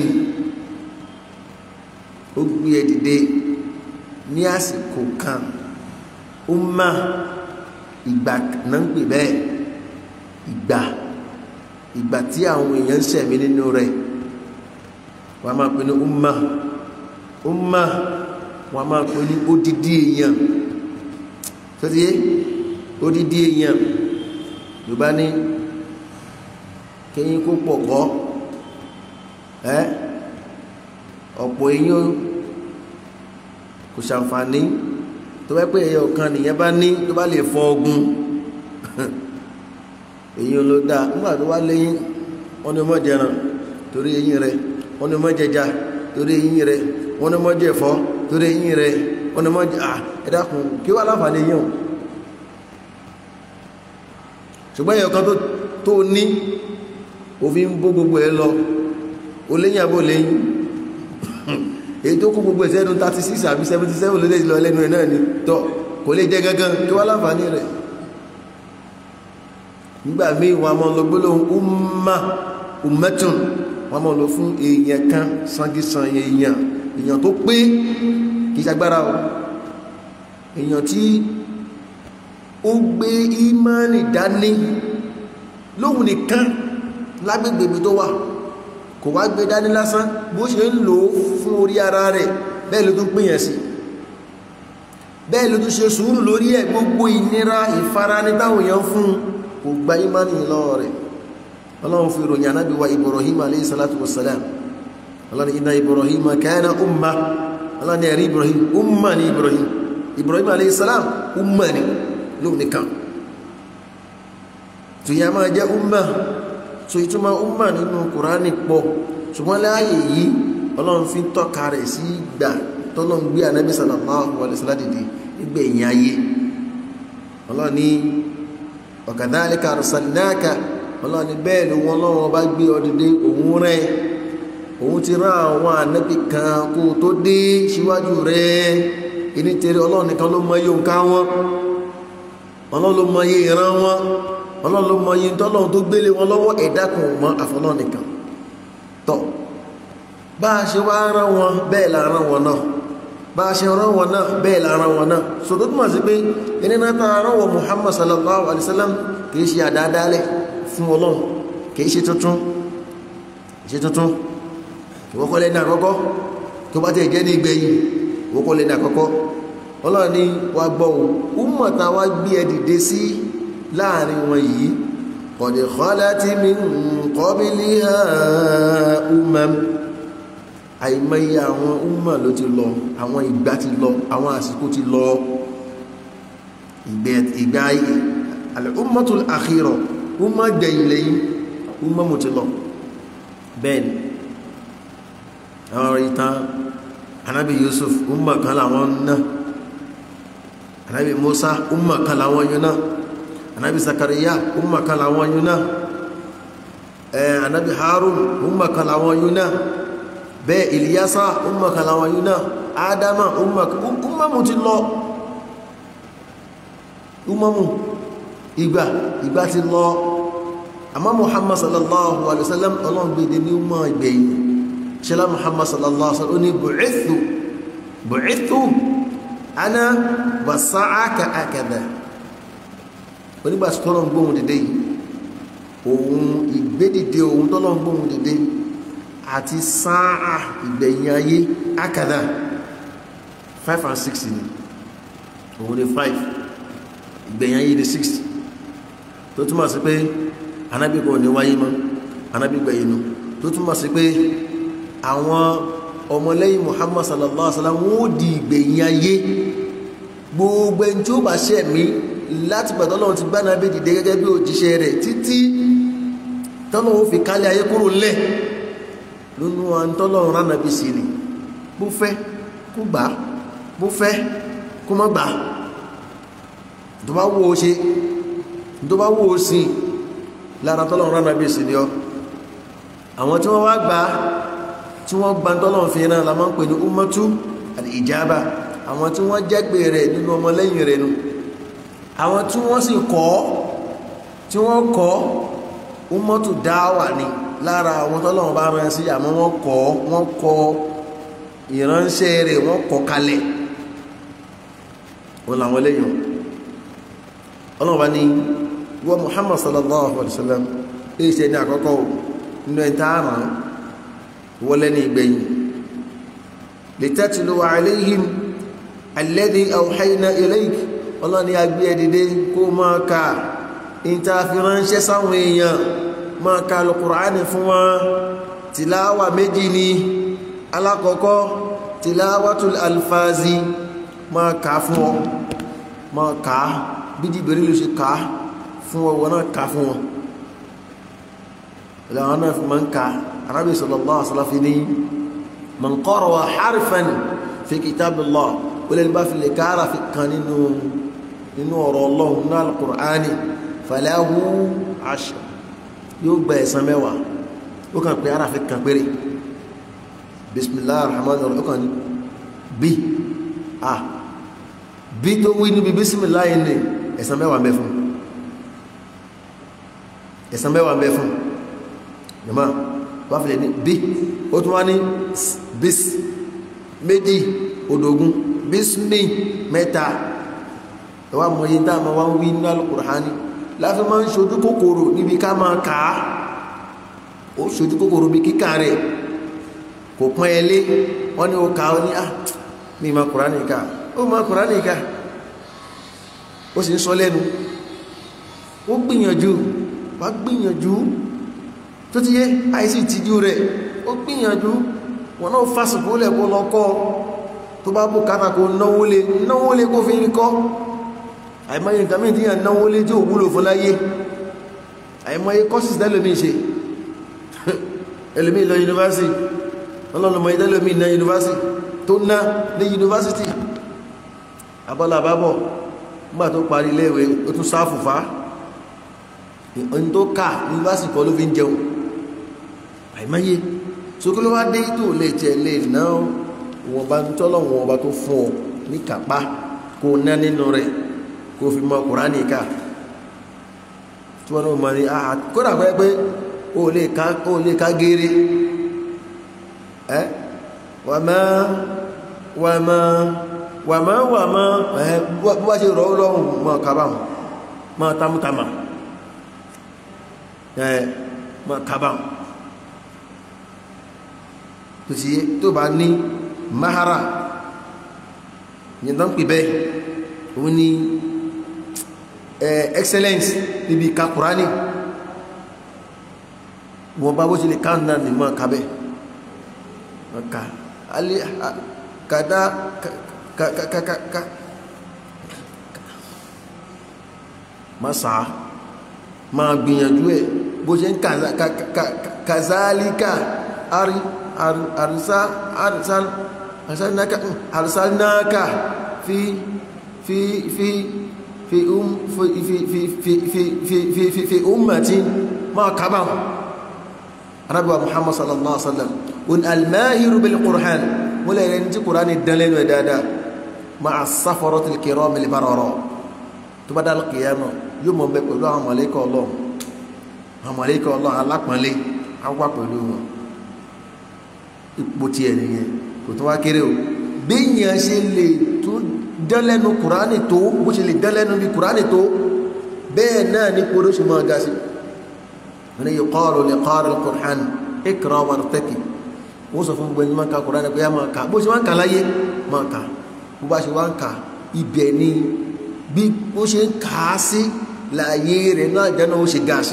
بيدي ní àsìkò kan umma ìgbà náà ń pè bẹ́ẹ̀ ìgbà ìgbà tí àwọn èèyàn ń ṣẹ̀mí nínú rẹ̀ wọ́n máa pè ní umma umma wọ́n máa pè ní odidi èèyàn tó ti yé odidi èèyàn yorùbá ní kéyìn kó pọ̀ kọ́ ẹ́ ọ̀pọ̀ èèyàn kò ṣàǹfààní tó bá pé ẹyọ kan nìyẹn bá ní tó bá lè fọ́ ogun èyàn ló dáa nígbà tó wá léyìn wọ́n ní ọmọ jẹran torí eyín rẹ̀ wọ́n ní ọmọ jẹja torí eyín rẹ̀ wọ́n ní ọmọ jẹ̀fọ́ torí eyín rẹ̀ wọ́n ní ọmọ jẹ à ẹ dákun kí wá láǹfààní eyín o ṣùgbọ́n ẹyọ kan tó ní òfin bó gbogbo ẹ lọ ó léyìn àbó léyìn èyí tó kó gbogbo ìṣẹ́nu thirty six àbí seventy seven ló lè lọ lẹ́nu ẹ̀ náà ni tọ́ kò lè jẹ́ gangan kí wá láǹfààní rẹ̀ nígbà míì wọn a máa lọ gbólóhùn umma ummatun wọn máa lọ fún èèyàn kan sangisan èèyàn èèyàn tó pé kì í ṣagbára o èèyàn tí ó gbé ìmánì dání lóhùn nìkan lágbègbè ibi tó wà kò wá gbé dání lásán bó ṣe ń lò ó fún orí ara rẹ̀ bẹ́ẹ̀ ló tún pèyàn sí bẹ́ẹ̀ ló tún ṣe sùúrù lórí ẹ̀ gbogbo ìnira ìfarani táwọn èèyàn fún kò gba ìmánì lọ́wọ́ rẹ̀ ọlọ́run fi ròyìn anábì wa Ibrahim alayhi salatu wassalam ọlọ́run inna Ibrahim kana umma ọlọ́run ẹ̀rí Ibrahim umma ni Ibrahim Ibrahim alayhi salam umma ni lóun nìkan tó yẹ máa jẹ́ umma so ìtumọ̀ umma nínú Kùránì pọ̀ ṣùgbọ́n láàyè yìí ọlọ́run fi tọ́ka rẹ̀ sí ìgbà tọ́lọ́run gbé anábì sallallahu alaihi wasallam dìde nígbà ẹ̀yìn ayé ọlọ́run ní wa kadhalika arsalnaka ọlọ́run ní bẹ́ẹ̀ ló wọn lọ́wọ́ bá gbé ọ dìde òun rẹ̀ òun ti rán àwọn anábì kan kó tó dé síwájú rẹ̀ ìní tẹ̀rẹ̀ ọlọ́run nìkan ló mọ iye òǹkà wọn ọlọ́run ló mọ iye ìran wọn ọlọ́run ló mọ iye tọ́lọ́run tó gbélé wọn lọ́wọ́ ẹ̀dá kan mọ́ àfọlọ́run nìkan tọ́ bá a ṣe wá rán wọn bẹ́ẹ̀ la rán wọn náà bá a ṣe rán wọn náà bẹ́ẹ̀ la rán wọn náà so tó túnmọ̀ sí pé ẹni náà ta rán wọn Muhammad sallallahu alaihi wasallam kìí ṣe àdáadáalẹ̀ fún ọlọ́run kìí ṣe tuntun ṣe tuntun ìwọ́kọ́lẹ̀ ní àkọ́kọ́ tó bá tẹ̀ jẹ́ ní ìgbẹ̀yìn ìwọ́kọ́lẹ̀ ní àkọ́kọ́ ọlọ́run ní wá gbọ́ ohun ummata wá gbé ẹ dìde sí láàrin wọn yìí qad khalat min qabliha umam àìmọye àwọn umma ló ti lọ àwọn ìgbà ti lọ àwọn àsìkò ti lọ ìgbà al-ummatul akhira umma gbẹ̀yìn lẹ́yìn umma mo ti lọ bẹ́ẹ̀ ni àwọn ìtàn anábì Yusuf umma kan làwọn náà anábì Musa umma kan làwọn yóò náà anábì Zakariya umma kan làwọn yóò náà ẹ̀ anábì Harun umma kan làwọn yóò náà bẹ́ẹ̀ Ìlíyásá umma kan làwọn yóò náà Ádámà umma umma mu ti lọ umma mu ìgbà ìgbà ti lọ àmọ́ Muhammad sallallahu alaihi wasallam ọlọ́run gbèdé ní umma ìgbẹ̀yìn ṣẹlá Muhammad sallallahu alaihi wasallam ó ní bu'ithu bu'ithu ana wasa'aka akadha onígbà tí tọ́lọ̀ ń gbóhùn dédé yìí òun ìgbédìde òun tọ́lọ́ ń gbóhun dìde àti sáà ìgbẹ̀yìn ayé akada five and six ni òun ni five ìgbẹ̀yìn ayé ni six tó túmọ̀ sí pé anábì kò ní wáyé mọ́ anábì gbẹ̀yìn nù tó túmọ̀ sí pé àwọn ọmọlẹ́yìn Muhammad sallallahu alaihi wasallam wọ́n di ìgbẹ̀yìn ayé gbogbo ẹni tí ó bá ṣẹ̀ mí láti gbàtọ́ lọ́wọ́ ti gbá nábì dìde gẹ́gẹ́ bí òjíṣẹ́ rẹ̀ títí tọ́lọ́wọ́ fi kálẹ̀ ayé kúrò lẹ̀ lónú àntọ́lọ́run ránàbí sí ni bó fẹ́ kó gbà bó fẹ́ kó má gbà tó bá wó o ṣe tó bá wó o sí lára tọ́lọ́run ránàbí sí ni ọ àwọn tí wọ́n wá gbà tí wọ́n gba tọ́lọ́run fi náà la máa ń pè ní ummatu al-ijaba àwọn tí wọ́n jẹ́ pé rẹ̀ nínú ọmọlẹ́yìn rẹ̀ nu àwọn tí wọ́n sì kọ̀ tí wọ́n kọ̀ ummatu dáwà ni lára àwọn tọ́lọ́run bá rán sí àmọ́ wọ́n kọ̀ wọ́n kọ̀ ìránṣẹ́ rẹ̀ wọ́n kọ̀ kalẹ̀ wọn làwọn lẹ́yìn ọlọ́run bá ní wọ́n Muhammad sallallahu alaihi wasallam èyí ṣe ní àkọ́kọ́ nínú ẹ̀ta àrùn wọlé ní ìgbẹ̀yìn litatlu alayhim alladhi awhayna ilayk ọlọ́run ní agbé ẹ̀dìdé kó máa ka ìntàfiránṣẹ́ sáwọn èèyàn máa ka al-Qur'ani fún wọn tìláwà méjì ni alákọ̀ọ́kọ́ tìláwàtul alfazi máa ka fún wọn máa ka bí Jibril ló ṣe ka fún wọn wọn náà ka fún wọn ìlànà náà fi máa ń ka Ànábì sallallahu alaihi wasallam ní man qara'a harfan fi kitabillah ó lẹ́ni bá fi lè kára fi kan nínú nínú ọ̀rọ̀ Ọlọ́run náà al-Qur'ani falahu ashr yóò gba ẹ̀san mẹ́wàá ó kàn pé ara fi kan péré bismillahir rahmanir rahim ó kàn ní bí a bí tó wí níbi bismillah ní ẹ̀san mẹ́wàá ń bẹ fún ẹ̀san mẹ́wàá ń bẹ fún jàmá wá fi lè ní bí ó tún wá ní bis méjì odògún bísmì mẹ́ta ẹwà mọ̀yí tá ma wá ń wí ní al-Qur'ani láti máa ń ṣojú kòkòrò níbi ká máa kà á ó ṣojú kòkòrò bí kíkà rẹ̀ kò pọ́n ẹlé wọ́n ní ó kà ó ní ah mi ma Qur'ani ká ó ma Qur'ani ká ó sì ń sọ lẹ́nu ó gbìyànjú wá gbìyànjú tó ti yé àìsí ìtìjú rẹ̀ ó gbìyànjú wọn náà fásitì lẹ̀ kó lọ kọ́ tó bá bùkátà kó náwó lé náwó lé kó fi ń kọ́ àìmọye nǹkan mìí tí yàn náwó lé tí ò wúlò fún láyé àìmọye courses tẹ́lómi ṣe ẹlòmí lọ yunifásitì ọlọ́lọ́mọ ìtẹ́lómi ná yunifásitì tó ná ní yunifásitì abọ́lá àbábọ̀ nígbà tó parí iléèwé ó tún sáfù fá ohun tó ká yunifásitì kọ́ ló fi ń jẹun àìmọye sókè ló wá dé tó lè jẹ lè ná wọn bá ń tọ́lọ̀ wọn bá tó fún ọ ní kápá kó ná nínú rẹ̀ kó fi mọ Kùránì ká tí wọ́n náà mọ̀ ní àà kódà pẹ́ pé ó lè ká ó lè ká gẹ́rẹ́ ẹ́ wà mọ́ wà mọ́ wà mọ́ wà mọ́ ẹ́ bó bá ṣe rọ̀ lọ́rùn mọ́ kábàmù mọ́ tamutama ẹ́ mọ́ kábàmù tó sì yé tó bá ní mahara yẹn tó ń pè bẹ́ẹ̀ òun ni excellence níbi ka Kùránì wọ́n bá bó ṣe lè káàkiri náà ní mọ́ kábẹ́ ká alẹ́ kàdá kàkàkàkà má sáà máa gbìyànjú ẹ̀ bó ṣe ń kàzálíkà àrí àrísá àrísá arsalnaka arsalnaka fi fi fi fi um fi fi fi fi fi fi fi fi fi ummatin ma kabam Ànábì Muhammad sallallahu alaihi wasallam un al-mahiru bil Qur'an wala yanti Qur'ani dalen wa dada ma as-safaratil kiram al barara tó bá dal qiyamah yo mo be pẹ̀lú àwọn màláíkà Ọlọ́run àwọn màláíkà Ọlọ́run alápọ̀nlé àwa pẹ̀lú wọn ipò tí ẹ̀ nìyẹn kò tó wá kéré o bí yàn ṣe lè tún dẹ́lẹ́nu Kùránì tó bó ṣe lè dẹ́lẹ́nu bí Kùránì tó bẹ́ẹ̀ náà ní kóró ṣe máa ga sí wọn ni yuqalu li qari al-Qur'an ikra wartaqi wọ́n sọ fún gbogbo ẹni máa ka Qur'an pé a máa ka bó ṣe wá ń ka láyé máa ka bó bá ṣe wá ń ka ibẹ̀ ni bí ó ṣe ń kà á sí láàyè rẹ̀ náà jẹ́nà ó ṣe ga sí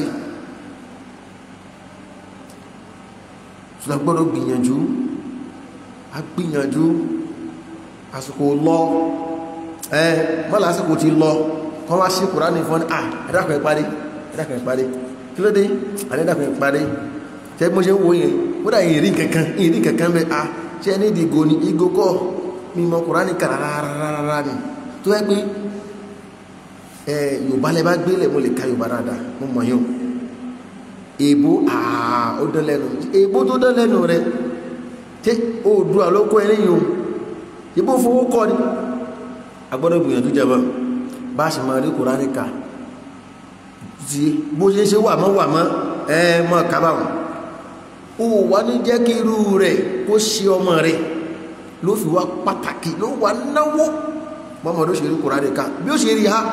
ṣùgbọ́n gbọ́dọ̀ gbìyànjú a gbìyànjú àsìkò lọ ẹ mọ́lá àsìkò ti lọ kọ́ wá sí Kùránì fún à ẹ̀dàkùn ìparí ẹ̀dàkùn ìparí kí ló dé àdẹ́dàkùn ìparí tẹ́ mọ́ ṣe ń wo yẹn ó dà ìrìn kankan ìrìn kankan bẹ́ a ṣe ní ìdìgò ní igò kọ́ mímọ̀ Kùránì kàràràràrà ni tó yẹ pé Yorùbá lẹ bá gbélẹ̀ mo lè ka Yorùbá dáadáa mo mọ̀ yóò èbó àà ó dán lẹ́nu èbó tó dán lẹ́nu rẹ tí ó dúró àlókò ẹlẹ́yìn o ìbò fowó kọ́ ni agbọ́dọ̀ gbìyànjú jẹba bá ṣe máa rí Kùránì ká tí bó ṣe ṣe wà mọ́ wà mọ́ ẹ mọ́ kábàwọn ó wà ní jẹ́ kí irú rẹ̀ kó ṣe ọmọ rẹ̀ ló fi wá pàtàkì ló wà náwó mọ́mọ́dé ó ṣe rí Kùránì ká bí ó ṣe rí ha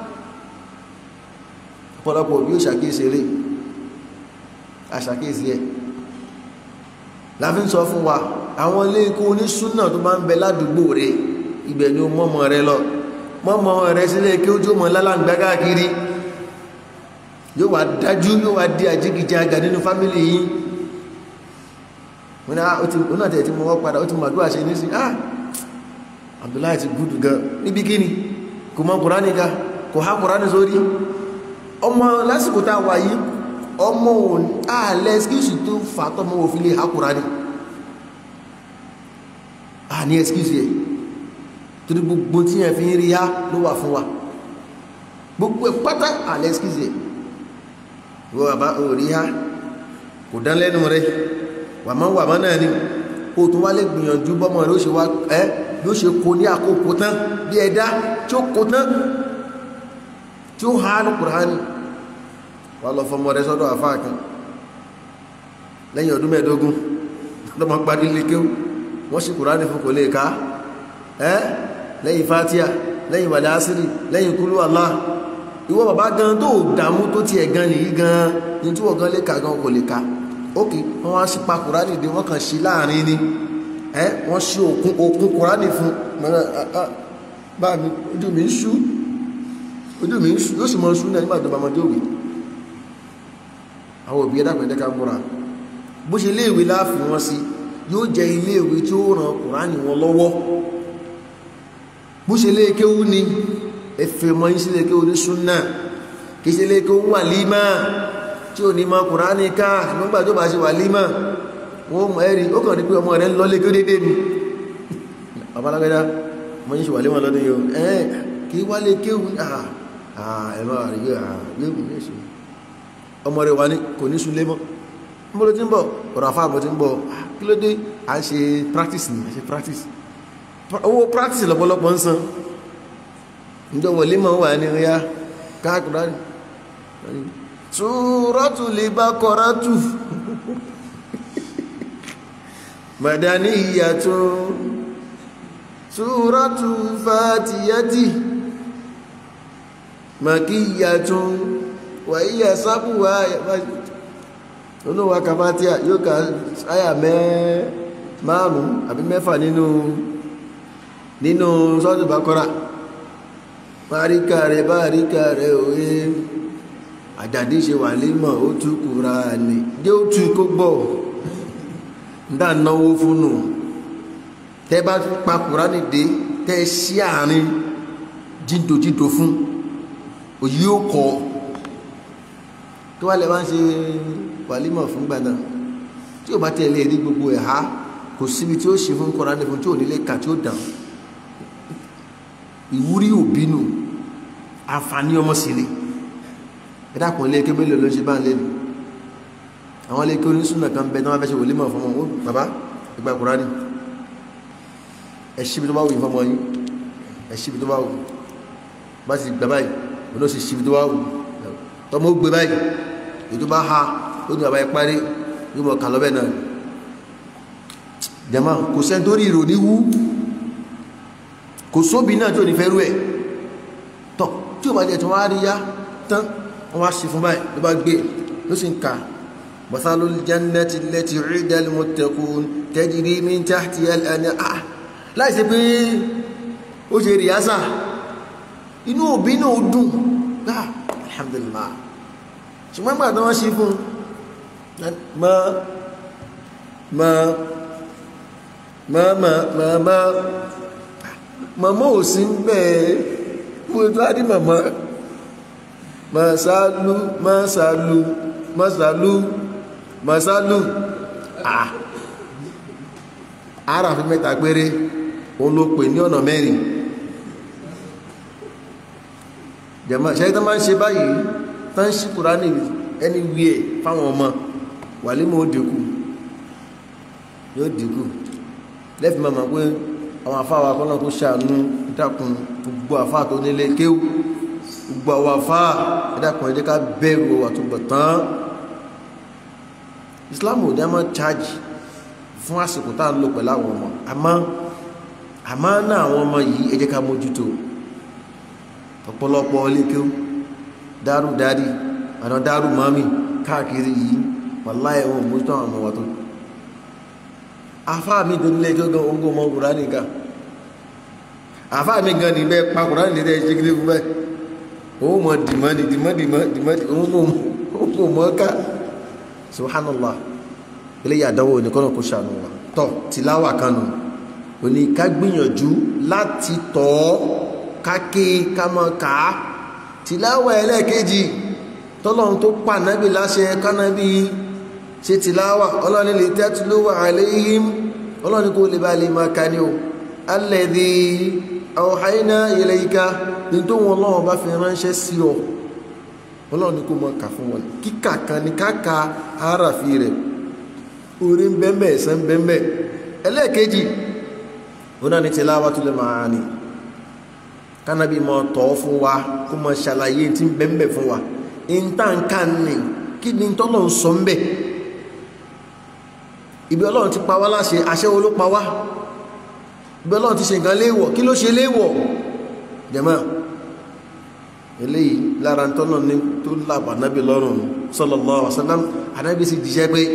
ọ̀pọ̀lọpọ̀ bí ó ṣàkíyèsí eré àṣàkíyèsí ẹ̀ láfi ń sọ fún wa àwọn ilé ikú onísúnà tó bá ń bẹ ládùúgbò rẹ̀ ibẹ̀ ni ó mọ́mọ́ rẹ̀ lọ mọ́mọ́ rẹ̀ sílé kí ó jó mọ́ lálàǹgbá káàkiri yóò wá dájú yóò wá di àjíkìjága nínú fámílì yìí wọ́n náà tẹ̀ tí mo wọ́n padà ó ti mọ̀ àdúrà ṣe ní sí ah Abdullahi ti gúdù gan níbi kíni kò mọ̀ Kùránì ká kò há Kùránì sórí ọmọ lásìkò tá a wà yìí ọmọ ààlẹ́ ẹskíṣì tó fà tọ́mọ òfin lè há Kùránì à ní ẹskíṣì ẹ̀ torí gbogbo tí ẹ fi ń rí há ló wà fún wa gbogbo ẹ̀ pátá ààlẹ́ ẹskíṣì ẹ̀ wọ́n bàbá orí há kò dán lẹ́nu rẹ̀ wàmọ́ wàmọ́ náà ni ó tún wá lè gbìyànjú bọ́mọ rẹ̀ ó ṣe wá ẹ́ ló ṣe kó ní àkókò tán bí ẹ̀dá tí ó kó tán tí ó há ní Kùránì wà lọ fọmọ rẹ̀ sọ́dọ̀ àfáà kan lẹ́yìn ọdún mẹ́ẹ̀dógún lọ́mọ gbadí lékeu wọ́n ṣí Kùránì fún kò lè ká ẹ́ lẹ́yìn Fátíà lẹ́yìn wàlẹ̀ àṣírí lẹ́yìn kúlú Allah ìwọ bàbá gan tó dààmú tó tiẹ̀ gan nìyí gan ní tí wọ́n gan lè ká gan kò lè ká ókè wọ́n wá sí pa Kùránì dé wọ́n kàn sí láàrin ni ẹ́ wọ́n sí òkun òkun Kùránì fún bá mi ojú mi ń ṣú ojú mi ń ṣú yóò sì mọ́ ṣú náà nígbà tó bá mọ́ dé òwe àwọn òbí ẹ̀dá pẹ̀lú ká múra bó ṣe iléèwé láàfin wọn sí yóò jẹ́ iléèwé tí ó ràn Kùránì wọn lọ́wọ́ bó ṣe léèkéwú ni ẹfẹ̀ mọ́ yí sí léèkéwú ní súnnà kì í ṣe léèkéwú wà límà tí ò ní mọ́ Kùránì ká nígbà tó bá ṣe wà límà wọ́n mọ̀ ẹ́rì ó kàn rí pé ọmọ rẹ̀ ń lọ léèkéwú dédé ni babalágbẹ́dá mọ́ yí ṣe wà límà lọ́dún yóò ẹ́ kì í wá léèkéwú ẹ̀rọ àríyá yóò ní ṣe ọmọ rẹ̀ wà ní kò ní súnlé mọ́ mbọ́lọ́ tí ń bọ̀ ọ̀rọ̀ àfáà bọ̀ tí ń bọ̀ kí ló dé à ń ṣe practice ní ṣe practice owó practice lọ́pọ̀lọpọ̀ ń san ǹjọ́ wọlé mọ́ wà ní ríyá káàkiri Suratul Baqaratu madaniyatun Suratul Fatihati makiyatun wà íyà sábúwà olówó akabatia yóò ká àyà mẹ́ márùn àbí mẹ́fà nínú nínú Suratul Baqara báríkà rẹ̀ báríkà rẹ̀ òye àjàdí ṣe wà límọ̀ ó tú Kùránì dé ó tú kó gbọ́ ndá náwó fúnnù tẹ́ bá pa Kùránì dé tẹ́ sí àárín jíndòjíndò fún òyí ó kọ́ tó wá lè bá ń ṣe wàlímọ̀ fún gbàdá tí ó bá tẹ̀lé rí gbogbo ẹ̀há kò síbi tí ó ṣe fún Kùránì fún tí ò nílé kà tí ó dàn ìwúrí òbínú àǹfààní ọmọ sí ni ẹ̀dàkùn ilé kébé lè lọ ṣe bá ń lẹ́nu àwọn ilé kí onísúnà kan bẹ tí wọ́n fẹ́ ṣe wàlímọ̀ fún wọn bàbá ìgbà Kùránì ẹ̀ṣíbi tó bá wù yí fọmọ yín ẹ̀ṣíbi tó bá wù bá ti gbà báyìí olóò sì ṣíbi tó bá wù tọmọ ó gbé báyìí ètò bá ha ó ní bàbá ẹ parí yóò mọ̀ kà lọ́bẹ̀ náà jama kò sẹ́ntórí ìròní wú kò sóbi náà tí ò ní fẹ́ rú ẹ̀ tọ́ tí ó bá jẹ́ tí wọ́n á rí yá tán wọ́n wá sí fún báyìí ló bá gbé ló sì ń ka mathalul jannati allati u'ida al-muttaqun tajri min tahtiha al-anhar láì ṣe pé ó ṣe rìásà inú òbí náà ó dùn ah alhamdulillah ṣùgbọ́n gbà tí wọ́n ṣe fún mọ́ mọ́ mọ́ mọ́ mọ́ mọ́ mọ́mọ́ ò sí ń bẹ́ẹ̀ mú ètò àdí mọ́mọ́ mọ́sálú mọ́sálú mọ́sálú mọ́sálú ah ara fi mẹ́ta péré òun ló pè ní ọ̀nà mẹ́rin jẹ́mọ́ ṣe tó máa ń ṣe báyìí tán ṣí Kùránì anywhere fáwọn ọmọ wà lé mọ́ ó dínkù yóò dínkù lẹ́fì máa mọ̀ pé àwọn àfáwà kọ́nà kó ṣàánú ìdákun gbogbo àfáà tó nílé kéwù gbogbo àwọn àfáà ìdákun ẹ̀jẹ̀ ká bẹ̀rù àtúbọ̀tán Islam ò dá mọ́ charge fún àsìkò tá à ń lò pẹ̀lú àwọn ọmọ àmọ́ àmọ́ náà àwọn ọmọ yìí ẹ jẹ́ ká mójútó ọ̀pọ̀lọpọ̀ lékéw dárú dádì àná dárú mọ́mí káàkiri yìí wàláhì ẹ̀wọ̀n mójútó àwọn ọmọ wa tó àfáà mi tó nílé kí ó gan ogún ọmọ Kùránì ká àfáà mi gan ní bẹ́ẹ̀ pa Kùránì lè dẹ́ ṣe kílé fún bẹ́ẹ̀ òun mọ̀ dìmọ́ ní dìmọ́ dìmọ́ dìmọ́ òun kò mọ́ ká subhanallah eléyà àdánwò ní kọ́nà kó ṣàánú wa tọ́ tìláwà kanu òní ká gbìyànjú láti tọ́ káké kámọ́ ká tìláwà ẹlẹ́ẹ̀kejì tọ́lọ́run tó pa nábì láṣẹ kánábì ṣe tìláwà ọlọ́ni lè tatluwa alayhim ọlọ́ni kó lè bá lè máa ka ní o alladhi awhayna ilayka ní tó wọn lọ́wọ́ bá fi ránṣẹ́ sí ọ ọlọ́ni kó mọ́ kà fún wọn kíkà kan ní káka àràfi rẹ̀ orí ń bẹ́m̀bẹ̀ ẹ̀sẹ̀ ń bẹ́m̀bẹ̀ ẹlẹ́ẹ̀kejì ó náà ní tilawatul maani kánábì mọ́ tọ́ fún wa kó mọ́ ṣàlàyé tí ń bẹ́m̀bẹ̀ fún wa ìntànkà ní kí ni tọ́lọ̀ ń sọ ń bẹ̀ ibi ọlọ́run ti pa wá láṣẹ àṣẹ wo ló pa wá ibi ọlọ́run ti ṣe nǹkan léèwọ̀ kí ló ṣe léèwọ̀ jàmáà eléyìí lára tọ́lọ̀ ní tó lábà nábì lọ́rùn sallallahu alaihi wasallam ànábì sì jíṣẹ́ pé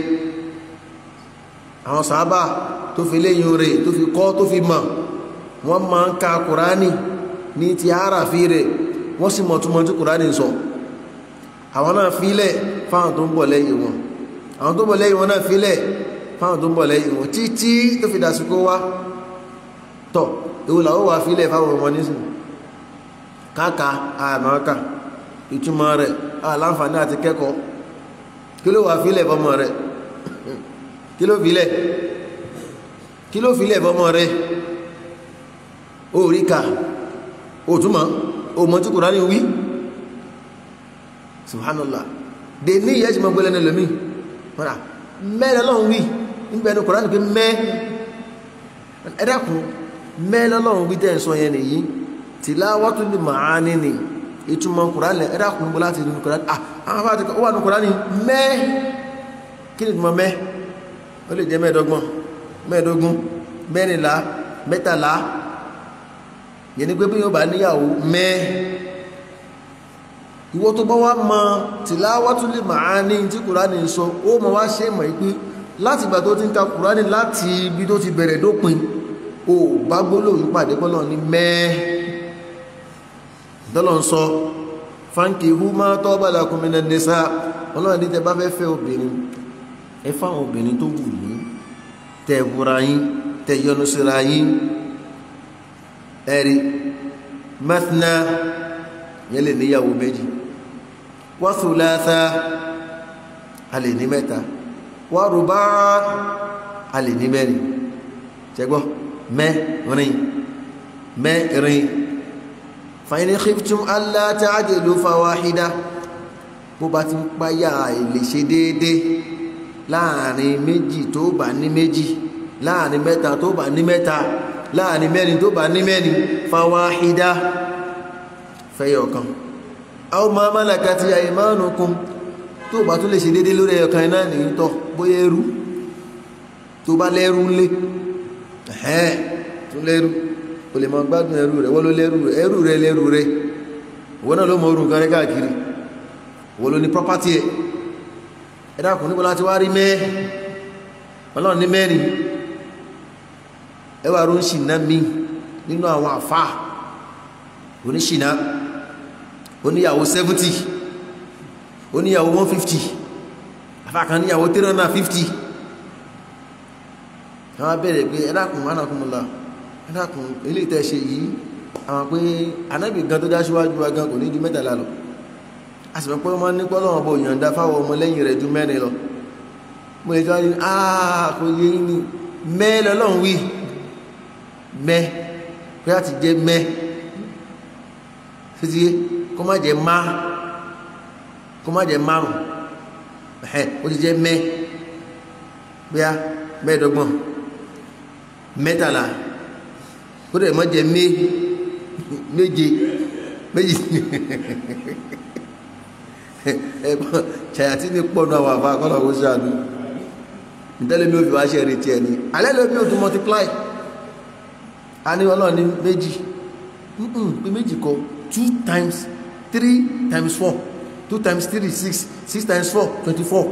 àwọn sàábà tó fi léyìn rẹ̀ tó fi kọ́ tó fi mọ̀ wọ́n máa ń ka Kùránì ní ti àràfí rẹ̀ wọ́n sì mọ̀túnmọ̀ tí Kùránì sọ àwọn náà fílẹ̀ fáwọn tó ń bọ̀ lẹ́yìn wọn àwọn tó ń bọ̀ lẹ́yìn wọn náà fílẹ̀ fáwọn tó ń bọ̀ lẹ́yìn wọn títí tó fi dàsìkò wá tọ̀ èwo làwọn wà fílẹ̀ fáwọn ọmọ nísìn káàkà àmàkà ìtumọ̀ rẹ̀ aláǹfààní àti kẹ́kọ̀ọ́ kí ló wà fílẹ̀ fọmọ rẹ̀ kí ló fílẹ̀ kí ló fílẹ̀ fọmọ rẹ̀ oríkà òtúmọ̀ òmọ̀ tí Kùránì wí subhanallah dè ní ìyẹ́ ti mọ̀ gbẹ́lẹ́ ní lómi mọ́ra mẹ́rẹ̀ lọ́run wí nígbẹ̀ẹ́nu Kùránì pé mẹ́ ẹ̀dàkùn mẹ́rẹ̀ lọ́run wí tẹ́ ń sọ yẹn nìyí tilawatul maani ni ìtumọ̀ Kùránì ẹ̀dàkùn bọ́ láti inú Kùránì ah àwọn afáàtì ó wà ní Kùránì mẹ́ kí ni ìtumọ̀ mẹ́ ó lè jẹ́ mẹ́ẹ̀dọ́gbọ̀n mẹ́ẹ̀dógún mẹ́rìnlá mẹ́tàlá yẹn ni pé bí yóò bá níyàwó mẹ́ ìwọ tó bá wá mọ tilawatul maani tí Kùránì ń sọ ó mọ wá ṣe mọ̀ pé láti ìgbà tó ti ń ka Kùránì láti ibi tó ti bẹ̀rẹ̀ dópin ó bá gbólóhùn pàdé bọ́lọ̀ ní mẹ́ dọ́lọ̀ ń sọ fankihu ma taba lakum minan nisa ọlọ́run ní tẹ bá fẹ́ fẹ́ obìnrin ẹ fáwọn obìnrin tó wù yín tẹ wúra yín tẹ yọ́nú síra yín ẹ̀rí mathna yẹn lè níyàwó méjì wa thulatha a lè ní mẹ́ta wa ruba' a lè ní mẹ́rin ṣẹgbọ́ mẹ́rin mẹ́rin fa in khiftum alla ta'dilu fawahida bó bá ti ń páyà ilé ṣe déédé láàrin méjì tó bá ní méjì láàrin mẹ́ta tó bá ní mẹ́ta láàrin mẹ́rin tó bá ní mẹ́rin fawahida fẹ́yọ̀ kan aw ma malakati aymanukum tó bá tún lè ṣe déédé lórí ẹ̀yọ̀kan iná ní tọ́ bóyá ẹrú tó bá lẹ́rú lé ẹ̀hẹ́n tó lẹ́rú o lè máa gbádùn ẹrú rẹ̀ wọ́n ló lẹ́rú rẹ̀ ẹrú rẹ̀ lẹ́rú rẹ̀ wọ́n náà ló mọ orun kan rẹ̀ káàkiri wọ́n ló ní property ẹ̀ ẹ̀dá kùn níbo láti wá rí mẹ́ ọlọ́run ní mẹ́rin ẹwà ló ń ṣìnà mí nínú àwọn àfà oníṣìnà oníyàwó seventy oníyàwó one fifty àfà kan níyàwó three hundred and fifty àwọn abẹ́rẹ̀ pé ẹ̀dá kùn wánà kùn mọ́lá ẹ̀dá kùn ilé ìtẹ́ ṣe yìí àwọn pé anábì gan tó dá síwájú wa gan kò ní ju mẹ́tàlá lọ a sì mọ̀ pé wọ́n ní pọ́lọ́wọ́n bò yọ̀ǹda fáwọn ọmọ lẹ́yìn rẹ̀ ju mẹ́rin lọ mo lè tọ́ ní àà kò yé ní mẹ́ lọ́lọ́run wí mẹ́ pé láti jẹ́ mẹ́ títí kó má jẹ́ má kó má jẹ́ márùn ẹ̀ ó ti jẹ́ mẹ́ bíá mẹ́ẹ̀dọ́gbọ̀n mẹ́tàlá kó dẹ̀ má jẹ́ mé méje méjì ẹ̀gbọ́n ṣàyàtí ní pọ̀nù àwọn àfà kọ́lọ̀ ó ṣàánú ìtẹ́lẹ̀ mi ò fi wá ṣe rí tí ẹni alẹ́ lóbi ò tún multiply a ní ọlọ́run ní méjì pé méjì kọ two times three times four two times three six six times four twenty-four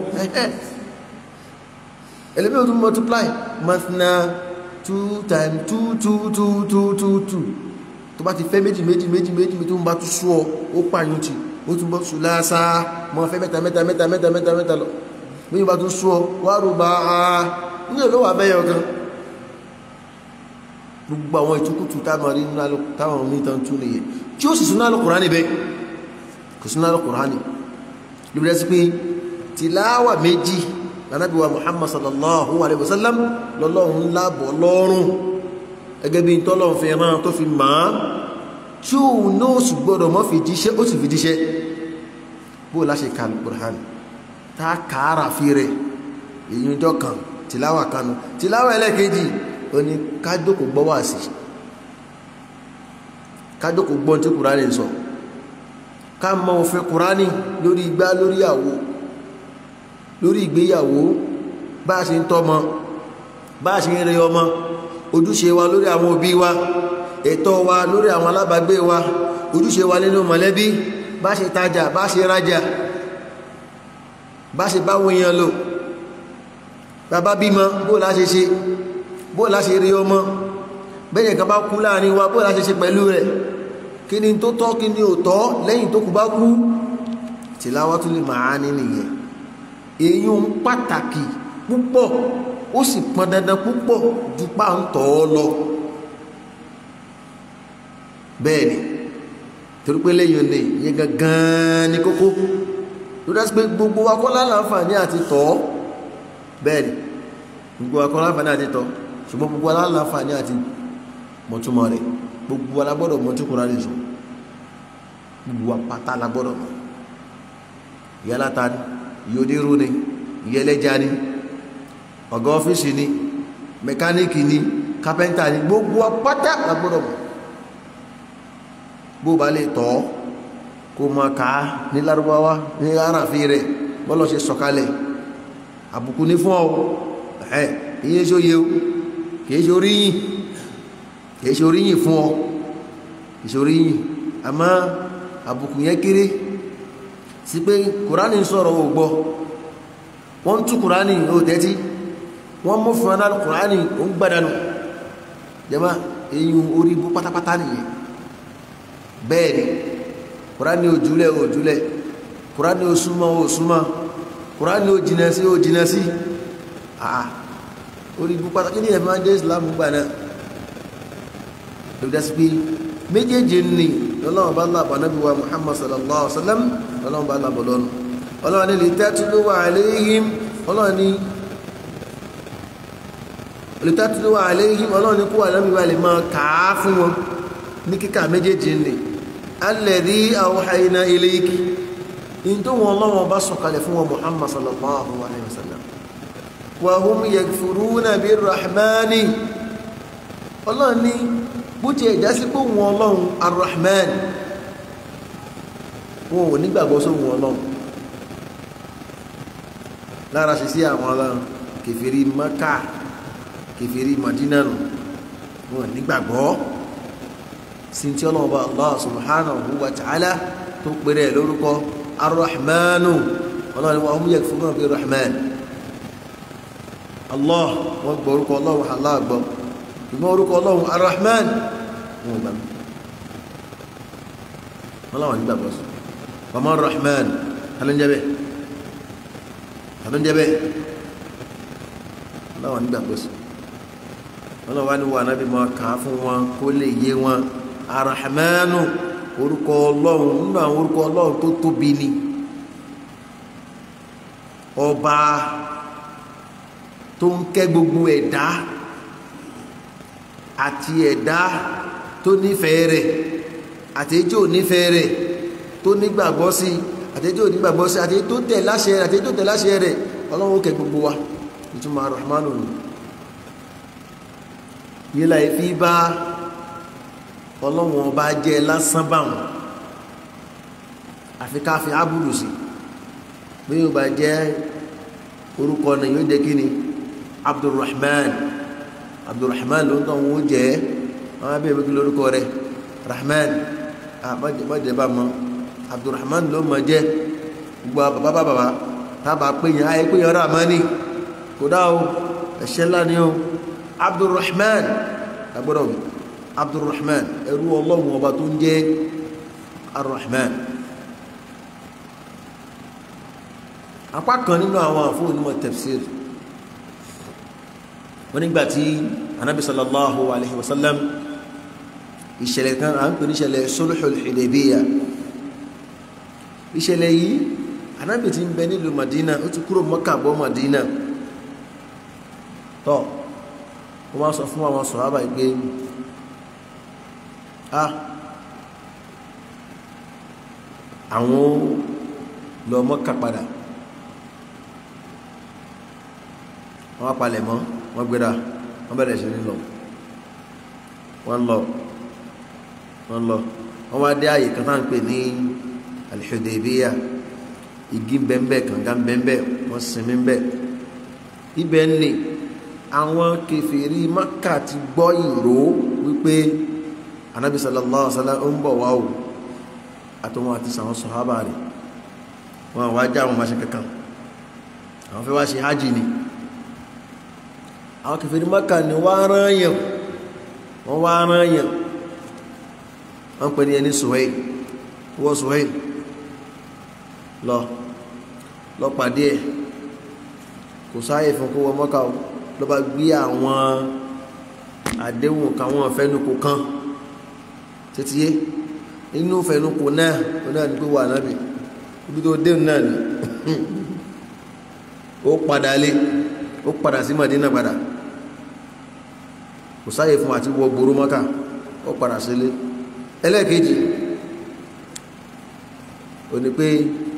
ẹlẹ́bí ò tún multiply mathna two times two two two two two two tó bá ti fẹ́ méjì méjì méjì méjì tó ń bá tún sú ọ ó pààyàn tì ó tún bọ́ sùlásá mọ́ fẹ́ mẹ́ta mẹ́ta mẹ́ta mẹ́ta mẹ́ta mẹ́ta lọ bí bá tún sọ wárò bá a ní olówó abẹ́yẹ ọ̀kan gbogbo àwọn ìtukùtù táwọn rí táwọn mí tán tún nìyẹn tí ó sì súná Al-Qur'ani bẹ́ kò súná Al-Qur'ani ló bí dá sí pé tìláwà méjì Ànábì wa Muhammad sallallahu alaihi wasallam lọ́lọ́run lábọ̀ lọ́rùn ẹgẹ́ bí tọ́lọ́run fi rán tó fi máa tí ó náà sì gbọ́dọ̀ mọ́ fi jíṣẹ́ ó sì fi jíṣẹ́ bó láṣẹ ka Al-Qur'an tá kààrà fi rẹ̀ èyí ọjọ́ kan tìláwà kanu tìláwà ẹlẹ́kejì ó ní kájókò gbọ́ wà sí kájókò gbọ́n tí Kùránì sọ ká mọ òfin Kùránì lórí igbá lórí àwò lórí ìgbéyàwó bá a ṣe ń tọ́mọ bá a ṣe ń rẹ ọmọ ojúṣe wa lórí àwọn òbí wa ẹ̀tọ́ wa lórí àwọn alábàgbé wa ojúṣe wa nínú mọ̀lẹ́bí bá ṣe tajà bá ṣe rajà bá ṣe báwọn èèyàn lò bàbá bímọ bó la ṣe ṣe bó la ṣe rí ọmọ bẹ́yẹn kan bá kú láàrin wa bó la ṣe ṣe pẹ̀lú rẹ̀ kí ni tó tọ́ kí ni ò tọ́ lẹ́yìn tó kù bá kú Tilawatul Ma'ani nìyẹn èyí ń pàtàkì púpọ̀ ó sì pọn dandan púpọ̀ ju páńtọ́ lọ bẹ́ẹ̀ni torí pé lẹ́yìn olè yẹ gangan ní kókó ló dá sí pé gbogbo wa kọ́ láǹfààní àti tọ́ bẹ́ẹ̀ni gbogbo wa kọ́ láǹfààní àti tọ́ ṣùgbọ́n gbogbo wa láǹfààní àti mọ̀túnmọ̀ rẹ̀ gbogbo wa la gbọ́dọ̀ mọ̀ tí Kùránì sọ gbogbo wa pátá la gbọ́dọ̀ mọ̀ ìyálàta ni ìyódéró ni ìyẹlẹ́já ni ọ̀gá ọ́fíìsì ni mẹkáníìkì ni kápẹ́ntà ni gbogbo wa pátá la gbọ́dọ̀ mọ̀ bó ba lè tọ́ kó máa ká ní Lárúbáwá ní aráàfin rẹ̀ bọ́lọ̀ ṣe sọ̀kalẹ̀ àbùkù ní fún ọ ẹ̀ iye ṣó yẹ o kìí ṣe oríyìn kìí ṣe oríyìn fún ọ kìí ṣe oríyìn àmọ́ àbùkù yẹn kéré sí pé Kùránì ń sọ̀rọ̀ ò gbọ́ wọ́n ń tú Kùránì ò tẹ́tí wọ́n mú fún ọ Kùránì ò ń gbádànù jẹ́mà èyí orí bú pátápátá nìyẹn bẹ́ẹ̀ni Kùránì ò jùlẹ̀ ò jùlẹ̀ Kùránì ò súnmọ́ ò súnmọ́ Kùránì ò jìnà sí ò jìnà sí àà orí bú pátákì ní ẹ̀fẹ́ jẹ́ Islam gbà náà lè dá sí pé méjèèjì ní lọ́lọ́wọ́ bá lábà nábì wa Muhammad sallallahu alaihi wasallam lọ́lọ́wọ́ bá lábà lọ́nu ọlọ́wọ́ ní lè tatlu alayhim ọlọ́wọ́ ní lè tatlu alayhim ọlọ́wọ́ ní kó wà nábì wa lè máa kàá fún wọn ní kíkà méjèèjì ní alladhi awhayna ilayki in tó wọn lọ́wọ́ bá sọ̀kalẹ̀ fún wọn Muhammad sallallahu alaihi wasallam wa hum yakfuruna birrahmani ọlọ́run ní bó ti ẹ̀dá sí pé wọn ọlọ́run arrahman wọn ò nígbàgbọ́ sóhun ọlọ́run lára ṣe sí àwọn ọlọ́run kèfèrí Mákà kèfèrí Madina nù wọn nígbàgbọ́ sí tí ọlọ́run bá Allah subhanahu wa ta'ala tó pèrè lórúkọ arrahmanu ọlọ́run wa hum yakfuruna bi rahman Allah wọ́n gbọ́ orúkọ ọlọ́run Allah gbọ́ ìgbọ́n orúkọ ọlọ́run arrahman wọn gbà mí wọ́n láwọn nígbàgbọ́ sí ọmọ rahman alóúnjẹ́bẹ̀ alóúnjẹ́bẹ̀ wọ́n láwọn nígbàgbọ́ sí wọ́n láwọn wá ní wà nábì máa kà á fún wọn kó lè yé wọn arrahmanu orúkọ ọlọ́run nínú àwọn orúkọ ọlọ́run tó tóbi ni ọba tó ń kẹ́ gbogbo ẹ̀dá àti ẹ̀dá tó nífẹ̀ẹ́ rẹ̀ àti èyí tí ò nífẹ̀ẹ́ rẹ̀ tó nígbàgbọ́ sí àti èyí tí ò nígbàgbọ́ sí àti èyí tó tẹ̀ láṣẹ rẹ̀ àti èyí tó tẹ̀ láṣẹ rẹ̀ ọlọ́run ó kẹ́ gbogbo wa ìtumọ̀ arahmanu ni yíla ìfi bá ọlọ́run ọba jẹ́ lásán báwọn àfi ká fi ábùrù sí bí yóò bá jẹ́ orúkọ náà yóò jẹ́ kí ni abdulrahman abdulrahman ló ń tọ́ wọn ó jẹ́ wọn á bẹ̀rẹ̀ kí lórúkọ rẹ̀ rahman àbájẹ́ bá mọ́ abdulrahman ló mọ̀ jẹ́ gbogbo bàbá bàbá tábà péyàn ayé péyàn rahmani kò dá o ẹ̀ṣẹ̀ ńlá ni o abdulrahman agbọ́dọ̀ wí abdulrahman ẹrú ọlọ́run ọba tó ń jẹ́ arrahman apá kan nínú àwọn àfóò onímọ̀ tafsir wọ́n nígbàtí anábi sallallahu alaihi wasallam ìṣẹ̀lẹ̀ kan à ń pè ní ìṣẹ̀lẹ̀ sulhul Hudaybiyah ìṣẹ̀lẹ̀ yìí anábi ti ń bẹ nílùú Madina ó ti kúrò Mọ́kà bọ́ Madina tọ́ wọ́n wá sọ fún àwọn sàhábà ìgbé ah àwọn lọ Mọ́kà padà wọ́n palẹ̀ mọ́ wọ́n gbéra wọ́n bẹ̀rẹ̀ sí ní lọ wọ́n lọ wọ́n lọ wọ́n wá dé ààyè kan táà ń pè ní al-Hudaybiyah igi bẹ́ẹ̀bẹ́ kànga bẹ́ẹ̀bẹ́ wọ́n sinmi bẹ́ ibẹ̀ ní àwọn kèfèrí Mákà ti gbọ́ ìró wípé Ànábì sallallahu alaihi wasallam ń bọ̀ wá o àtọwọn àti sàwọn sàhábà rẹ̀ wọ́n wá já àwọn máṣe kankan àwọn fẹ́ wá ṣe hajj ni àwọn kèfèrí Mákà ni wọ́n rán yàn wọ́n wá rán yàn wọ́n pè ní ẹni Suhail wọ́n Suhail lọ lọ pàdé ẹ̀ kò sáyè fún kó wọ Mákà lọ bá gbé àwọn àdéhùn káwọn fẹ́nukò kan títí inú fẹ́nukò náà ó náà ní pé wà náà bí ibi tó dé náà ni ó padà lé ó padà sí Madina padà kò sáyè fún àti wọ gbòrò Mákà ó padà sílé ẹlẹ́ẹ̀kejì ó ní pé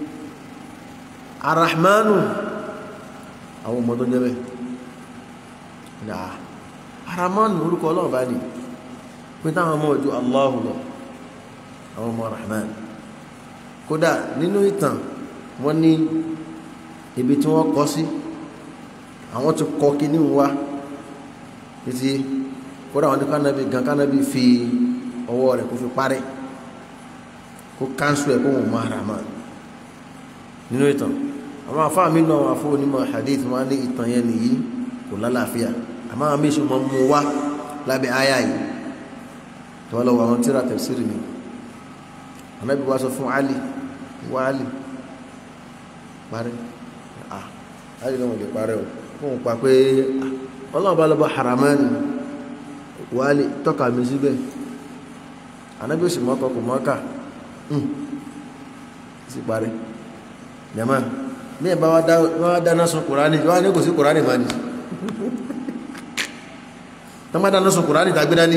arahmanu àwọn ọmọ tó jẹ́ bẹ́ náà arahmanu orúkọ ọlọ́run bá ní pé táwọn ọmọ ojú Allahu lọ àwọn ọmọ rahman kódà nínú ìtàn wọ́n ní ibi tí wọ́n kọ́ sí àwọn ti kọ́ kí ní wá títí kódà wọn ní kánábì gan kánábì fi ọwọ́ rẹ̀ kó fi parẹ́ kó káńsù ẹ̀ kó wọn mọ rahman nínú ìtàn àwọn afá mi náà wà fún onímọ̀ hadith wọn ní ìtàn yẹn nìyí kò lálàáfíà àmọ́ àwọn méjì mọ́ mú wá lábẹ́ àyà yìí tí wọ́n lọ wọ àwọn tíra tafsiri mi Ànábì wá sọ fún Ali wá Ali parẹ́ ah Ali náà wọ́n lè parẹ́ o wọ́n pa pé ọlọ́run bá lọ́bọ̀ haramani wá Ali tọ́ka mi síbẹ̀ Ànábì sì mọ́kọ kò mọ́kà sí parẹ́ jama ní ẹ̀bá wá dáná sun Kùránì wá ní kò sí Kùránì máa ní tán bá dáná sun Kùránì tàgbé dání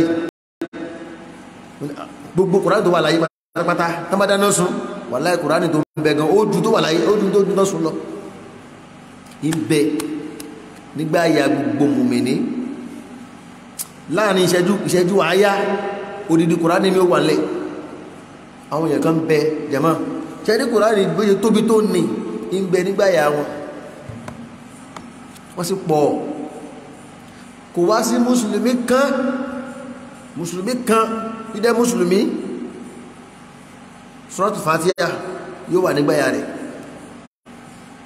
gbogbo Kùránì tó wà láyé pátápátá tán bá dáná sun wà láyé Kùránì tó ń bẹ gan ó ju tó wà láyé ó ju tó ju tó sun lọ ibẹ nígbà ya gbogbo mùmìnì láàrin ìṣẹ́jú ìṣẹ́jú àáyá odidi Kùránì mi ó wà lẹ̀ àwọn èèyàn kan bẹ jama ṣẹ́dí Kùránì bóyá tóbi tó ní ń bẹ nígbàyà wọn wọ́n sì pọ̀ kò wá sí mùsùlùmí kan mùsùlùmí kan ìdẹ́ mùsùlùmí Suratu Fatiha yóò wà nígbàyà rẹ̀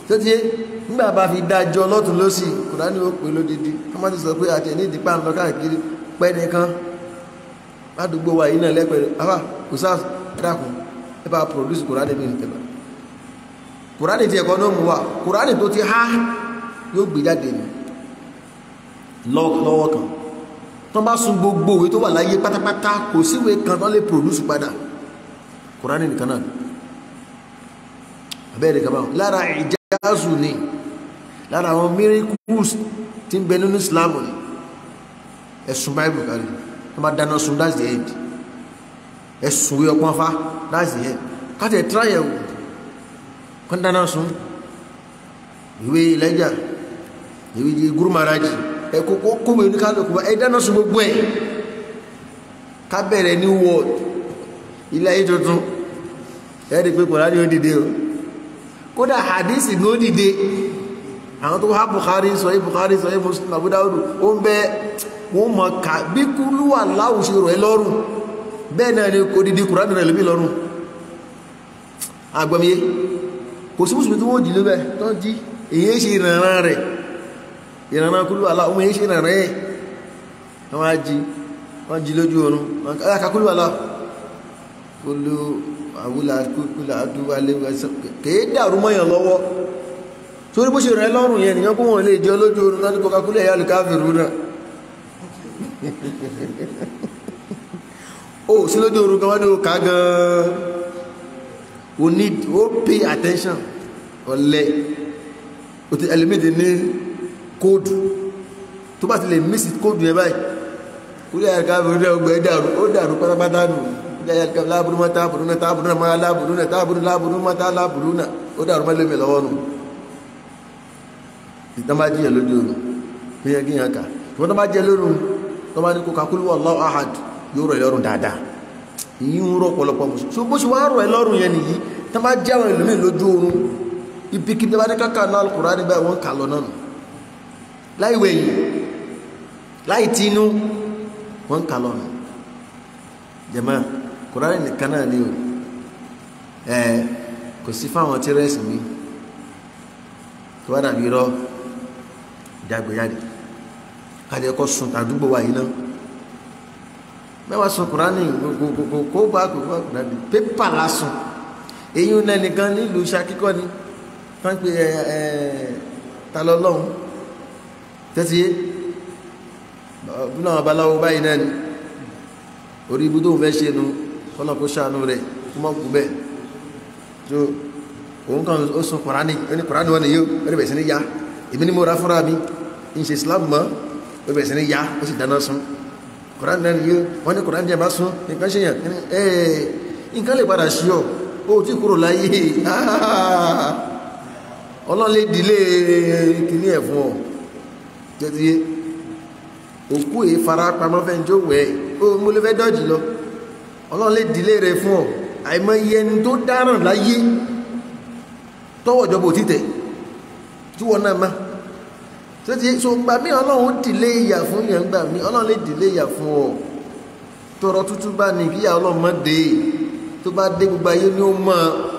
tó ti yé nígbà bá fi dájọ́ lọ́tún lọ́sì Kùránì ó pè lódidi wọ́n má ti sọ pé àti ẹni ìdípá ń lọ káàkiri pẹ́ nìkan ládùúgbò wa yìí náà lẹ́pẹ̀rẹ̀ àbá kò sáà dákun ẹ bá produce Kùránì mi nìkẹ́lá Kùránì tí ẹ̀kọ́ náà mú wa Kùránì tó ti há yóò gbé jáde ní lọ́wọ́ kan tó bá sun gbogbo òwe tó wà láyé pátápátá kò síwé kan tó lè produce padà Kùránì nìkan náà abẹ́rẹ́ kan báwọn lára ìjáàzù ni lára àwọn miracles tí ń bẹ nínú Islam ni ẹ̀sùn Bible kárí wọ́n bá dáná sun that's the end ẹ̀sùn wí ọpọ́n fá that's the end káàtẹ̀ trial kan dáná sun ìwé Elijah ìwé Guru Maharaj ẹ̀kọ́ kówé oníkálùkù ẹ̀ dáná sun gbogbo ẹ̀ ká bẹ̀rẹ̀ new world ilé ayé tuntun ẹ̀rí pé Kùránì ó dìde o kódà hadisi ló dìde àwọn tó wá Bukhari sọ̀yí Bukhari sọ̀yí Muslim Abu Dawud ó ń bẹ wọ́n mọ̀ ká bí kúlú wà láwùṣe rọ̀ ẹ́ lọ́rùn bẹ́ẹ̀ náà ni kò dìde Kùránì rẹ̀ lómi lọ́rùn agbọ́mìyé kò sí mùsùlùmí tó wọ́n jí lóbẹ̀ tó jí èyí ṣe ìrànràn rẹ̀ ìrànràn kúlú wà láwùṣe èyí ṣe ìrànràn ẹ̀ wọ́n á jí wọ́n jí lójú oorun ká kúlú wà láwù kúlú àwúlà kúlú àdúwà léwà kèé dàrú mọ́yàn lọ́wọ́ torí bó ṣe rẹ̀ lọ́rùn yẹn nìyàn kó wọ́n lè jẹ́ olójú oorun láti kọka kúlẹ̀ ẹ̀yà lè káfìrú náà ó sí lójú oorun kan wọ́n ní ó ká gan-an o need ó pay attention ọ̀lẹ́ o ti ẹlẹ́mìtì ní kóòdù tó bá ti lè mísì kóòdù yẹn báyìí kúlẹ̀ ẹ̀yà káfìrú náà ọgbẹ̀ dàrú ó dàrú pátápátá nù láàbùrú mọ́ta àbùrú náà táàbùrú náà máa láàbùrú náà táàbùrú láàbùrú mọ́ta láàbùrú náà ó dàrú mọ́lẹ́mẹ̀ lọ́wọ́ nù ìtàn bá jíyàn lójú oòrùn ní ẹgbẹ́ yàn ká ìwọ́n tó bá jẹ́ lórun tó bá ní kó kakúlù Allahu ahad yóò rọ̀ lọ́rùn dáadáa ìyí ń rọ̀ pọ̀lọpọ̀ mùsùn so bó ṣe wá rọ̀ lọ́rùn yẹn nìyí tó bá jẹ́ àwọn ìlú mi lójú oòrùn ibikí tó bá ní káka náà Al-Qur'ani nígbà wọn kà lọ náà láì wẹ̀yìn láì tinú wọn kà lọ nù jẹ̀mọ́ Kùránì nìkan náà ni o ẹ kò sí fáwọn tírẹ́sì mi tó bá dàbí rọ ìjàgbéjáde kájẹ kọ́ sun tàdúgbò wa yìí náà mẹ́wàá sun Kùránì kò kó bá kò bá Kùránì pépà lásùn èyí náà nìkan nílùú Ṣakíkọ́ ni wọ́n pe ẹ ẹ ta lọ lọ́hùn tẹ́tí yé bí náà babaláwo báyìí náà ni orí ibùdó fẹ́ ṣe nu kọ́nà kó ṣàánú rẹ̀ kó mọ́ kú bẹ́ẹ̀ so òun kan ó sun Kùránì ó ní Kùránì wọn ni yóò ó ní bẹ̀rẹ̀ sí ní ya èmi ni mo ra fúnra mi ń ṣe Islam mọ́ ó bẹ̀rẹ̀ sí ní ya ó sì dáná sun Kùránì náà ni yóò wọ́n ní Kùránì jẹ́ bá sun nǹkan ṣe yàn ẹ̀ nǹkan lè padà ṣí ọ ó tí kúrò láyé Ọlọ́run lè dìlé kìíní ẹ̀ fún ọ jẹ́tí òkú èé fara pamọ́ fẹ́ jó wẹ̀ ó mo lè fẹ́ dọ́jì lọ Ọlọ́run lè dìlé rẹ̀ fún ọ àìmọ̀ iye ẹni tó dáràn láyé tọ́wọ́ ìjọba òtítẹ̀ tí wọ́n náà má tó ti so gbà mí Ọlọ́run dìlé ìyà fún yẹn gbà mí Ọlọ́run lè dìlé ìyà fún ọ tọrọ tútù bá ní kíyà Ọlọ́run mọ́ dé tó bá dé gbogbo ayé ni ó mọ́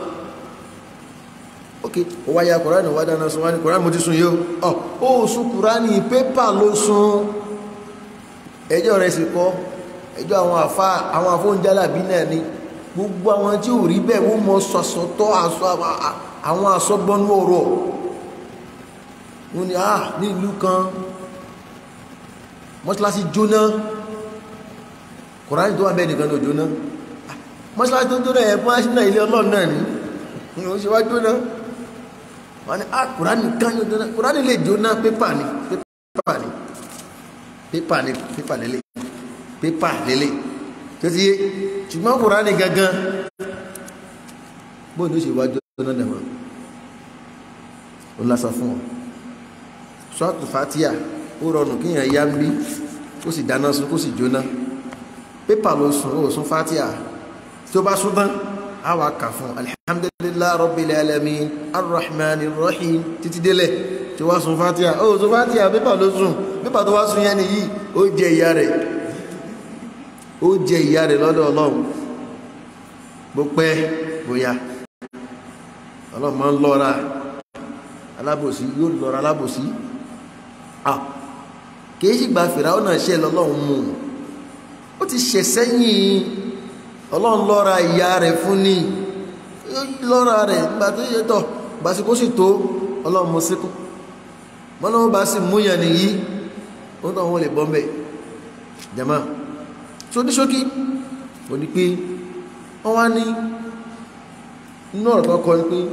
ok ó wáyà Kùránì wá dáná sun wá ní Kùránì mo ti sun yìí ó ó sun Kùránì pépà ló sun ẹjọ́ rẹ̀ sì kọ́ ẹjọ́ àwọn àfa àwọn afóúnjálàbí náà ni gbogbo àwọn tí ò rí bẹ́ẹ̀ wọ́n mọ sọ̀sọ̀tọ̀ àwọn àsọgbọ́nú ọ̀rọ̀ wọ́n ni ah ní ìlú kan mọ́ṣáláṣí jóná Kùránì tó wà bẹ́ẹ̀ nìkan ló jóná mọ́ṣáláṣí tó jóná ẹ̀ mọ́ṣáláṣí náà ilé Ọlọ́run náà ni wọ́n ṣe wá jóná wọ́n ni ah Kùránì kan yóò jóná Kùránì lè jóná pépà ni pépà ni pépà ni pépà lélẹ̀ pépà lélẹ̀ tó ti yé ṣùgbọ́n Kùránì gangan bóun ló ṣe wá jóná dẹ̀mọ́ ó lásán fún ọ sọ́ọ̀tù Fatiha ó rọrùn kíyàn yá ń bí ó sì dáná sun kó sì jóná pépà ló sun ó sun Fatiha tí ó bá sún tán á wà kà fún alhamdulillah rabbil alamin arrahmanir rahim títí délẹ̀ tí ó wá sun Fatiha ó sun Fatiha pépà ló sun pépà tó wá sun yẹn nìyí ó jẹ ìyá rẹ̀ ó jẹ ìyá rẹ̀ lọ́dọ̀ Ọlọ́run bó pẹ́ bóyá Ọlọ́run máa ń lọ́ra alábòsí yóò lọ́ra alábòsí ah kìí sì gba Fìráúnà náà ṣe lọ́lọ́run mú ó ti ṣẹ̀ sẹ́yìn ọlọ́run lọ́ra ìyá rẹ̀ fún ní lọ́ra rẹ̀ nígbà tó yẹ tọ̀ gbàsíkó sì tó ọlọ́run mú síkú mọ́lọ́wọ́ bá sì múyàn nìyí ó tọ́ wọn lè bọ́ mẹ́ jama tó ní ṣókí ó ní pé wọ́n wá ní inú ọ̀rọ̀ tó kọ́ ní pé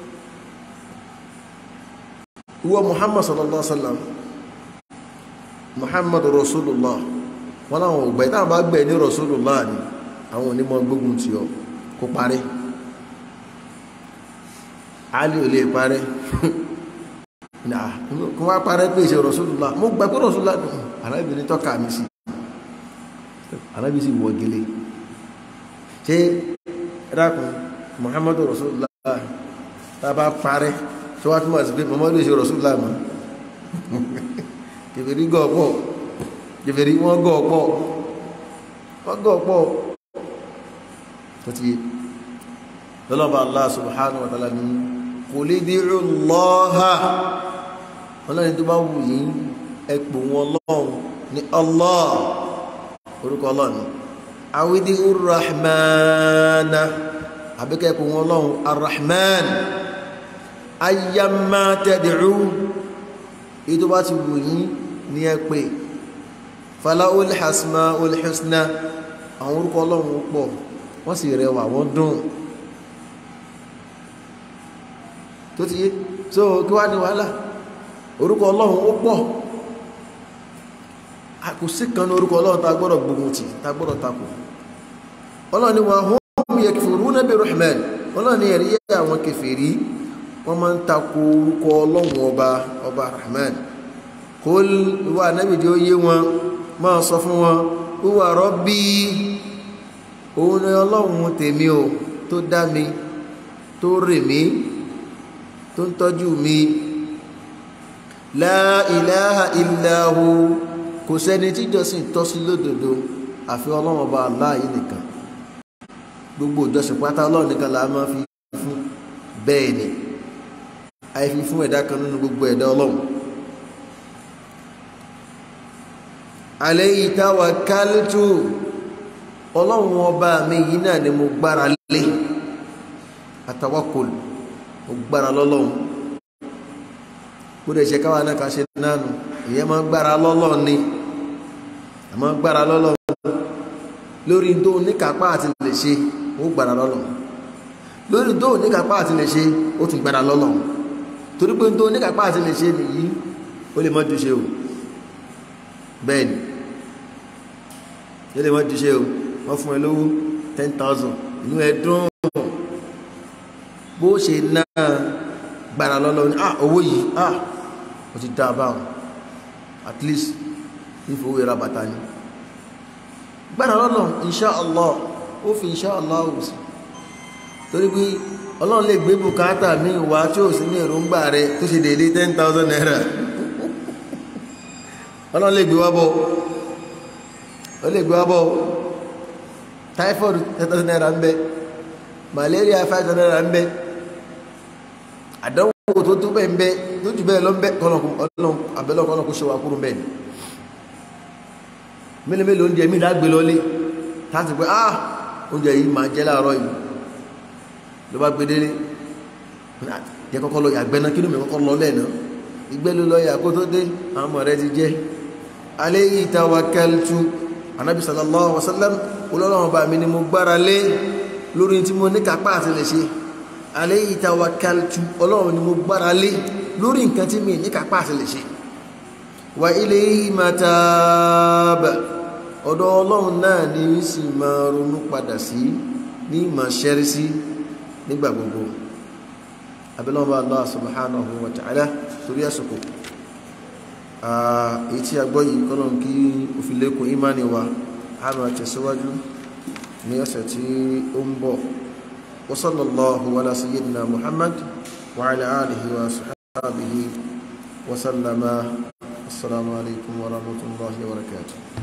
ìwọ Muhammad sallallahu alaihi wasallam Muhammad Rasulullah wọ́n láwọn ògbẹ́ táwọn bá gbẹ̀ ní Rasulullah ni àwọn onímọ̀ gbógun ti ọ kó parí Ali ò lè parí náà kó wá parẹ́ pé ìṣẹ́ Rasulullah mo gbà pé Rasulullah dùn arábìnrin tọ́ka mi sí arábìnrin sí wọ gẹ́lẹ́ ṣe rákùn Muhammadu Rasulullah tá bá parẹ́ tó wá túnmọ̀ sí pé Muhammadu ìṣẹ́ Rasulullah mọ́ kèfèrí gọ́ọ̀pọ̀ kèfèrí wọ́n gọ́ọ̀pọ̀ wọ́n gọ́ọ̀pọ̀ tó ti lọ́lọ́bà Allah subhanahu wa ta'ala ní qul ud'u Allaha ọlọ́rin tó bá wù yí ẹgbò wọn lọ́run ní Allah orúkọ ọlọ́run awidi urrahmana àbíkẹ́ ẹgbò wọn lọ́run arrahman ayyamma tad'u èyí tó bá ti wù yí ní ẹgbẹ́ falahul asmaul husna àwọn orúkọ ọlọ́run pọ̀ wọ́n sì rẹwà wọ́n dùn tó ti yé so kí wá ní wàhálà orúkọ ọlọ́run ó pọ̀ kò sí kan ní orúkọ ọlọ́run tá gbọ́dọ̀ gbógun tì tá gbọ́dọ̀ takò ọlọ́run ni wa hum yakfuruna bi rahman ọlọ́run ni ẹ̀rí àwọn kèfèrí wọ́n máa ń takò orúkọ ọlọ́run ọba ọba rahman kul wà nábìdí ó yé wọn máa sọ fún wọn huwa rabbi òun ni ọlọ́run tèmi o tó dá mi tó rè mí tó ń tọ́jú mi la ilaha illahu kò sẹ́ni tí jọ́sìn tọ́ sí lódodo àfi ọlọ́run ọba Allah nìkan gbogbo ìjọsìn pátá ọlọ́run nìkan la máa fi fún bẹ́ẹ̀ ni àìfi fún ẹ̀dá kan nínú gbogbo ẹ̀dá ọlọ́run alayhi tawakkaltu ọlọ́run ọba mi yìí náà ni mo gbára lé àtawakkul mo gbára lọ́lọ́run gbọ́dọ̀ ìṣẹ́ káwà náà ká ṣe nánu ìyẹn máa gbára lọ́lọ́run ni a máa gbára lọ́lọ́run lórí tó níkàpá àti lè ṣe ó gbára lọ́lọ́run lórí tó níkàpá àti lè ṣe ó tún gbára lọ́lọ́run torí pé tó níkàpá àti lè ṣe nìyí ó lè má ju ṣe o bẹ́ẹ̀ ni ó lè má ju ṣe o wọ́n fún ẹ lówó ten thousand inú ẹ dùn bó ṣe náà gbára lọ́lọ́run ah owó yìí ah ó ti dáa báwọn at least nífowó ìra bàtà ni gbára lọ́lọ́run inṣáàlá ó fi inṣáàlá ò sí torí pé ọlọ́run lè gbé bùkátà ní ìwà tí ó sì ní èròǹgbà rẹ tó ṣe dédé ten thousand naira ọlọ́run lè gbé wá bọ̀ ó lè gbé wá bọ̀ typhoid ten thousand naira ń bẹ malaria five thousand naira ń bẹ àdánwò tó tó bẹ́ẹ̀ ń bẹ tó jù bẹ́ẹ̀ lọ ń bẹ àbẹ́lọ́ kọ́nà kó ṣe wà kúrò bẹ́ẹ̀ ni mélòó mélòó oúnjẹ mi lágbé lọlé láti pé ah oúnjẹ yìí máa jẹ́ láàárọ̀ yìí ló bá gbé délé jẹ́ kọ́kọ́ lọ yàgbẹ́ náà kí ló mi kọ́kọ́ lọ lẹ́ẹ̀nà ìgbẹ́ ló lọ yà kó tó dé àwọn ọmọ rẹ ti jẹ́ alayhi tawakkaltu anábì sallallahu alaihi wasallam olólọ́wọ́n bá mi ni mo gbára lé lórí tí mo ní kápá àti lè ṣe alayhi tawakkaltu ọlọ́run ni mo gbára lé lórí nǹkan tí mi ní kápá àti lè ṣe wa ilayhi matab ọ̀dọ̀ ọlọ́run náà ni sì máa ronú padà sí ní máa ṣẹ́rí sí nígbà gbogbo abẹ́lọ́wọ́ Allah subhanahu wa ta'ala torí àsìkò èyí tí a gbọ́ yìí kọ́nà kí ó fi lékún ìmáni wa a máa tẹ̀síwájú ní ọ̀sẹ̀ tí ó ń bọ̀ wa sallallahu ala sayyidina Muhammad wa ala alihi wa sahbihi wa sallama assalamu alaikum wa rahmatullahi wa barakatuh